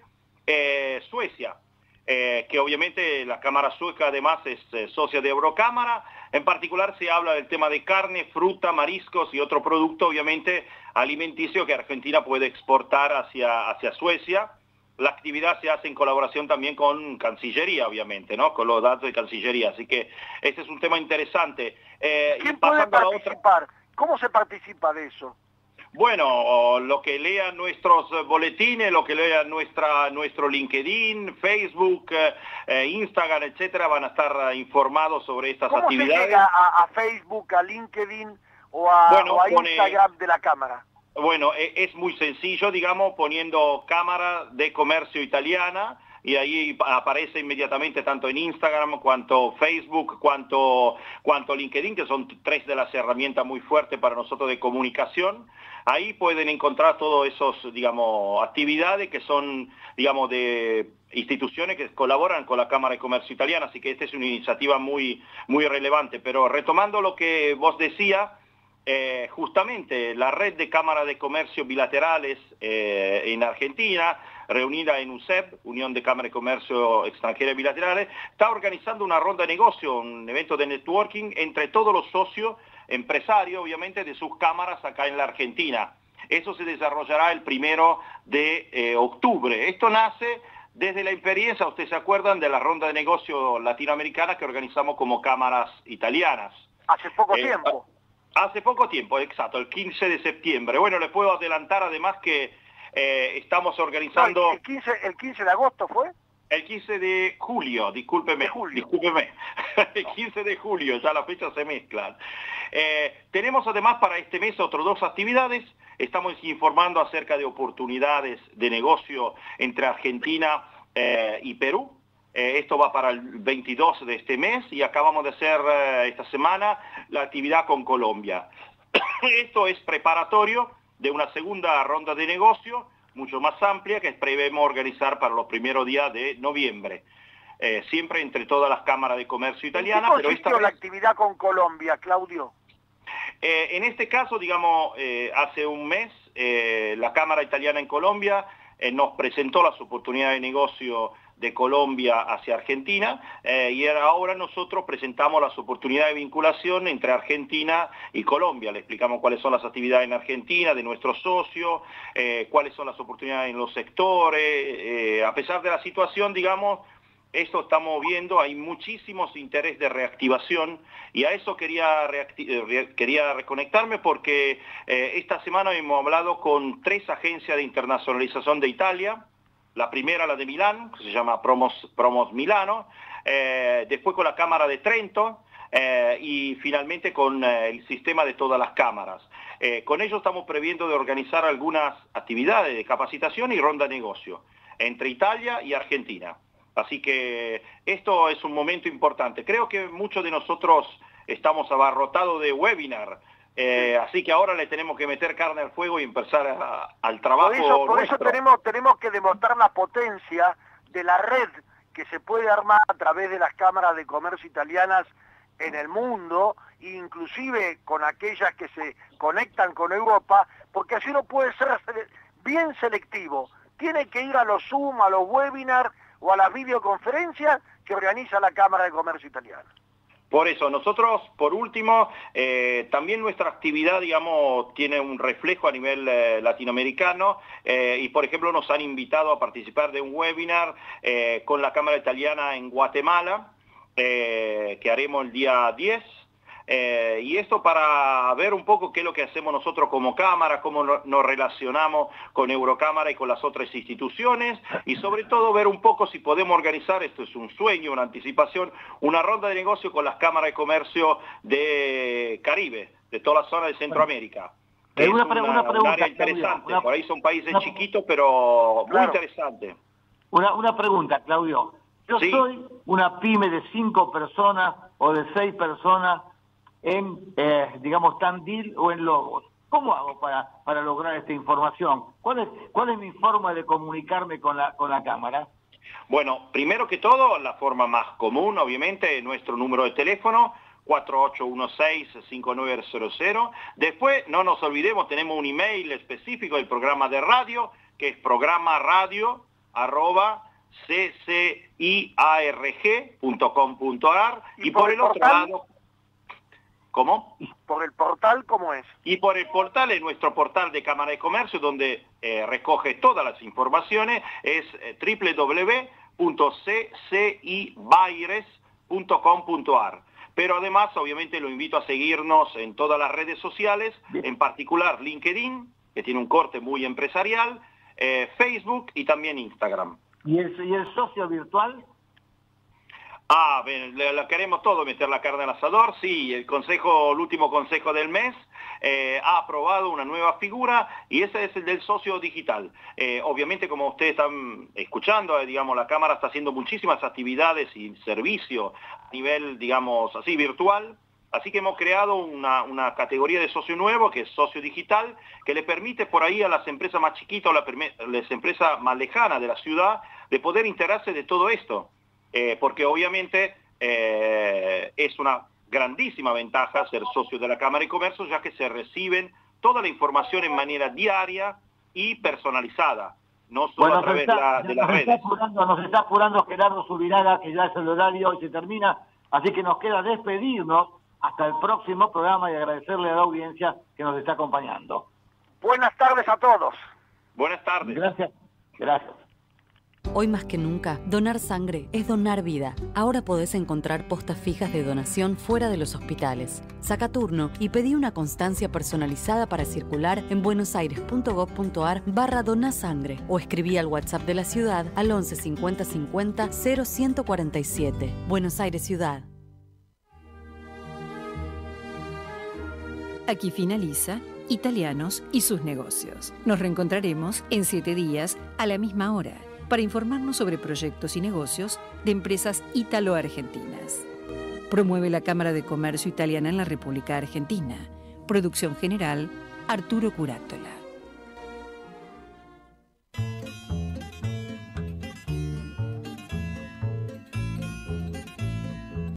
[SPEAKER 11] Suecia, que obviamente la Cámara Sueca además es socia de Eurocámara. En particular se habla del tema de carne, fruta, mariscos y otro producto obviamente alimenticio que Argentina puede exportar hacia Suecia. La actividad se hace en colaboración también con Cancillería, obviamente, ¿no? Con los datos de Cancillería. Así que este es un tema interesante.
[SPEAKER 5] ¿Quién puede participar? ¿Cómo se participa de eso?
[SPEAKER 11] Bueno, lo que lean nuestros boletines, lo que lean nuestro LinkedIn, Facebook, Instagram, etcétera, van a estar informados sobre estas actividades.
[SPEAKER 5] ¿Cómo se llega a Facebook, a LinkedIn o a Instagram de la Cámara?
[SPEAKER 11] Bueno, es muy sencillo, digamos, poniendo Cámara de Comercio Italiana, y ahí aparece inmediatamente tanto en Instagram, cuanto Facebook, cuanto LinkedIn, que son tres de las herramientas muy fuertes para nosotros de comunicación. Ahí pueden encontrar todos esos, digamos, actividades que son, digamos, de instituciones que colaboran con la Cámara de Comercio Italiana, así que esta es una iniciativa muy, muy relevante. Pero retomando lo que vos decías, justamente la red de cámaras de comercio bilaterales en Argentina, reunida en UCEB, Unión de Cámaras de Comercio Extranjeras Bilaterales, está organizando una ronda de negocio, un evento de networking entre todos los socios empresarios, obviamente, de sus cámaras acá en la Argentina. Eso se desarrollará el 1 de octubre. Esto nace desde la experiencia, ustedes se acuerdan, de la ronda de negocio latinoamericana que organizamos como cámaras italianas.
[SPEAKER 5] Hace poco tiempo.
[SPEAKER 11] Hace poco tiempo, exacto, el 15 de septiembre. Bueno, les puedo adelantar además que estamos organizando...
[SPEAKER 5] No, ¿el 15 de agosto fue?
[SPEAKER 11] El 15 de julio, discúlpeme. El 15 de julio, ya las fechas se mezclan. Tenemos además para este mes otras dos actividades. Estamos informando acerca de oportunidades de negocio entre Argentina y Perú. Esto va para el 22 de este mes y acabamos de hacer esta semana la actividad con Colombia. Esto es preparatorio de una segunda ronda de negocio mucho más amplia que prevemos organizar para los primeros días de noviembre. Siempre entre todas las cámaras de comercio italianas.
[SPEAKER 5] ¿En qué consistió la actividad con Colombia, Claudio?
[SPEAKER 11] En este caso, digamos, hace un mes la Cámara Italiana en Colombia nos presentó las oportunidades de negocio de Colombia hacia Argentina y ahora nosotros presentamos las oportunidades de vinculación entre Argentina y Colombia. Le explicamos cuáles son las actividades en Argentina de nuestros socios, cuáles son las oportunidades en los sectores. A pesar de la situación, digamos, esto estamos viendo, hay muchísimos interés de reactivación y a eso quería reconectarme porque esta semana hemos hablado con 3 agencias de internacionalización de Italia. La primera, la de Milán, que se llama Promos Milano, después con la Cámara de Trento y finalmente con el sistema de todas las cámaras. Con ello estamos previendo de organizar algunas actividades de capacitación y ronda de negocio entre Italia y Argentina. Así que esto es un momento importante. Creo que muchos de nosotros estamos abarrotados de webinar. Así que ahora le tenemos que meter carne al fuego y empezar al trabajo.
[SPEAKER 5] Por eso tenemos que demostrar la potencia de la red que se puede armar a través de las cámaras de comercio italianas en el mundo, inclusive con aquellas que se conectan con Europa, porque así uno puede ser bien selectivo. Tiene que ir a los Zoom, a los webinars o a las videoconferencias que organiza la Cámara de Comercio Italiana.
[SPEAKER 11] Por eso, nosotros, por último, también nuestra actividad, digamos, tiene un reflejo a nivel latinoamericano y, por ejemplo, nos han invitado a participar de un webinar con la Cámara Italiana en Guatemala, que haremos el día 10, Y esto para ver un poco qué es lo que hacemos nosotros como Cámara, cómo nos relacionamos con Eurocámara y con las otras instituciones, y sobre todo ver un poco si podemos organizar, esto es un sueño, una anticipación, una ronda de negocio con las cámaras de comercio de Caribe, de toda la zona de Centroamérica. Es una pregunta, un área interesante, Claudio, por ahí son países chiquitos, pero muy interesante.
[SPEAKER 8] Una pregunta, Claudio. Yo soy una pyme de 5 personas o de 6 personas en, digamos, Tandil o en Lobos. ¿Cómo hago para lograr esta información? ¿Cuál es mi forma de comunicarme con la Cámara?
[SPEAKER 11] Bueno, primero que todo, la forma más común, obviamente, es nuestro número de teléfono, 4816-5900. Después, no nos olvidemos, tenemos un email específico del programa de radio, que es programa-radio@cciarg.com.ar. Y por el otro lado... ¿Cómo?
[SPEAKER 5] ¿Por el portal cómo es?
[SPEAKER 11] Y por el portal, es nuestro portal de Cámara de Comercio, donde recoge todas las informaciones, es www.ccibaires.com.ar. Pero además, obviamente, lo invito a seguirnos en todas las redes sociales, en particular LinkedIn, que tiene un corte muy empresarial, Facebook y también Instagram.
[SPEAKER 8] ¿Y el socio virtual?
[SPEAKER 11] La queremos todo, meter la carne al asador. Sí, el último consejo del mes ha aprobado una nueva figura y ese es el del socio digital. Obviamente, como ustedes están escuchando, digamos, la Cámara está haciendo muchísimas actividades y servicios a nivel, digamos, así virtual. Así que hemos creado una categoría de socio nuevo, que es socio digital, que le permite por ahí a las empresas más chiquitas o las empresas más lejanas de la ciudad de poder enterarse de todo esto. Porque obviamente es una grandísima ventaja ser socio de la Cámara de Comercio, ya que se reciben toda la información en manera diaria y personalizada, no solo a través de las redes.
[SPEAKER 8] Nos está apurando Gerardo Subiraga, que ya es el horario y se termina, así que nos queda despedirnos hasta el próximo programa y agradecerle a la audiencia que nos está acompañando.
[SPEAKER 5] Buenas tardes a todos.
[SPEAKER 11] Buenas tardes.
[SPEAKER 8] Gracias.
[SPEAKER 3] Hoy más que nunca, donar sangre es donar vida. Ahora podés encontrar postas fijas de donación fuera de los hospitales. Saca turno y pedí una constancia personalizada para circular en buenosaires.gov.ar/donasangre o escribí al WhatsApp de la ciudad al 11 50 50 0147. Buenos Aires Ciudad.
[SPEAKER 2] Aquí finaliza Italianos y sus negocios. Nos reencontraremos en 7 días a la misma hora para informarnos sobre proyectos y negocios de empresas ítalo-argentinas. Promueve la Cámara de Comercio Italiana en la República Argentina. Producción general, Arturo Curátola.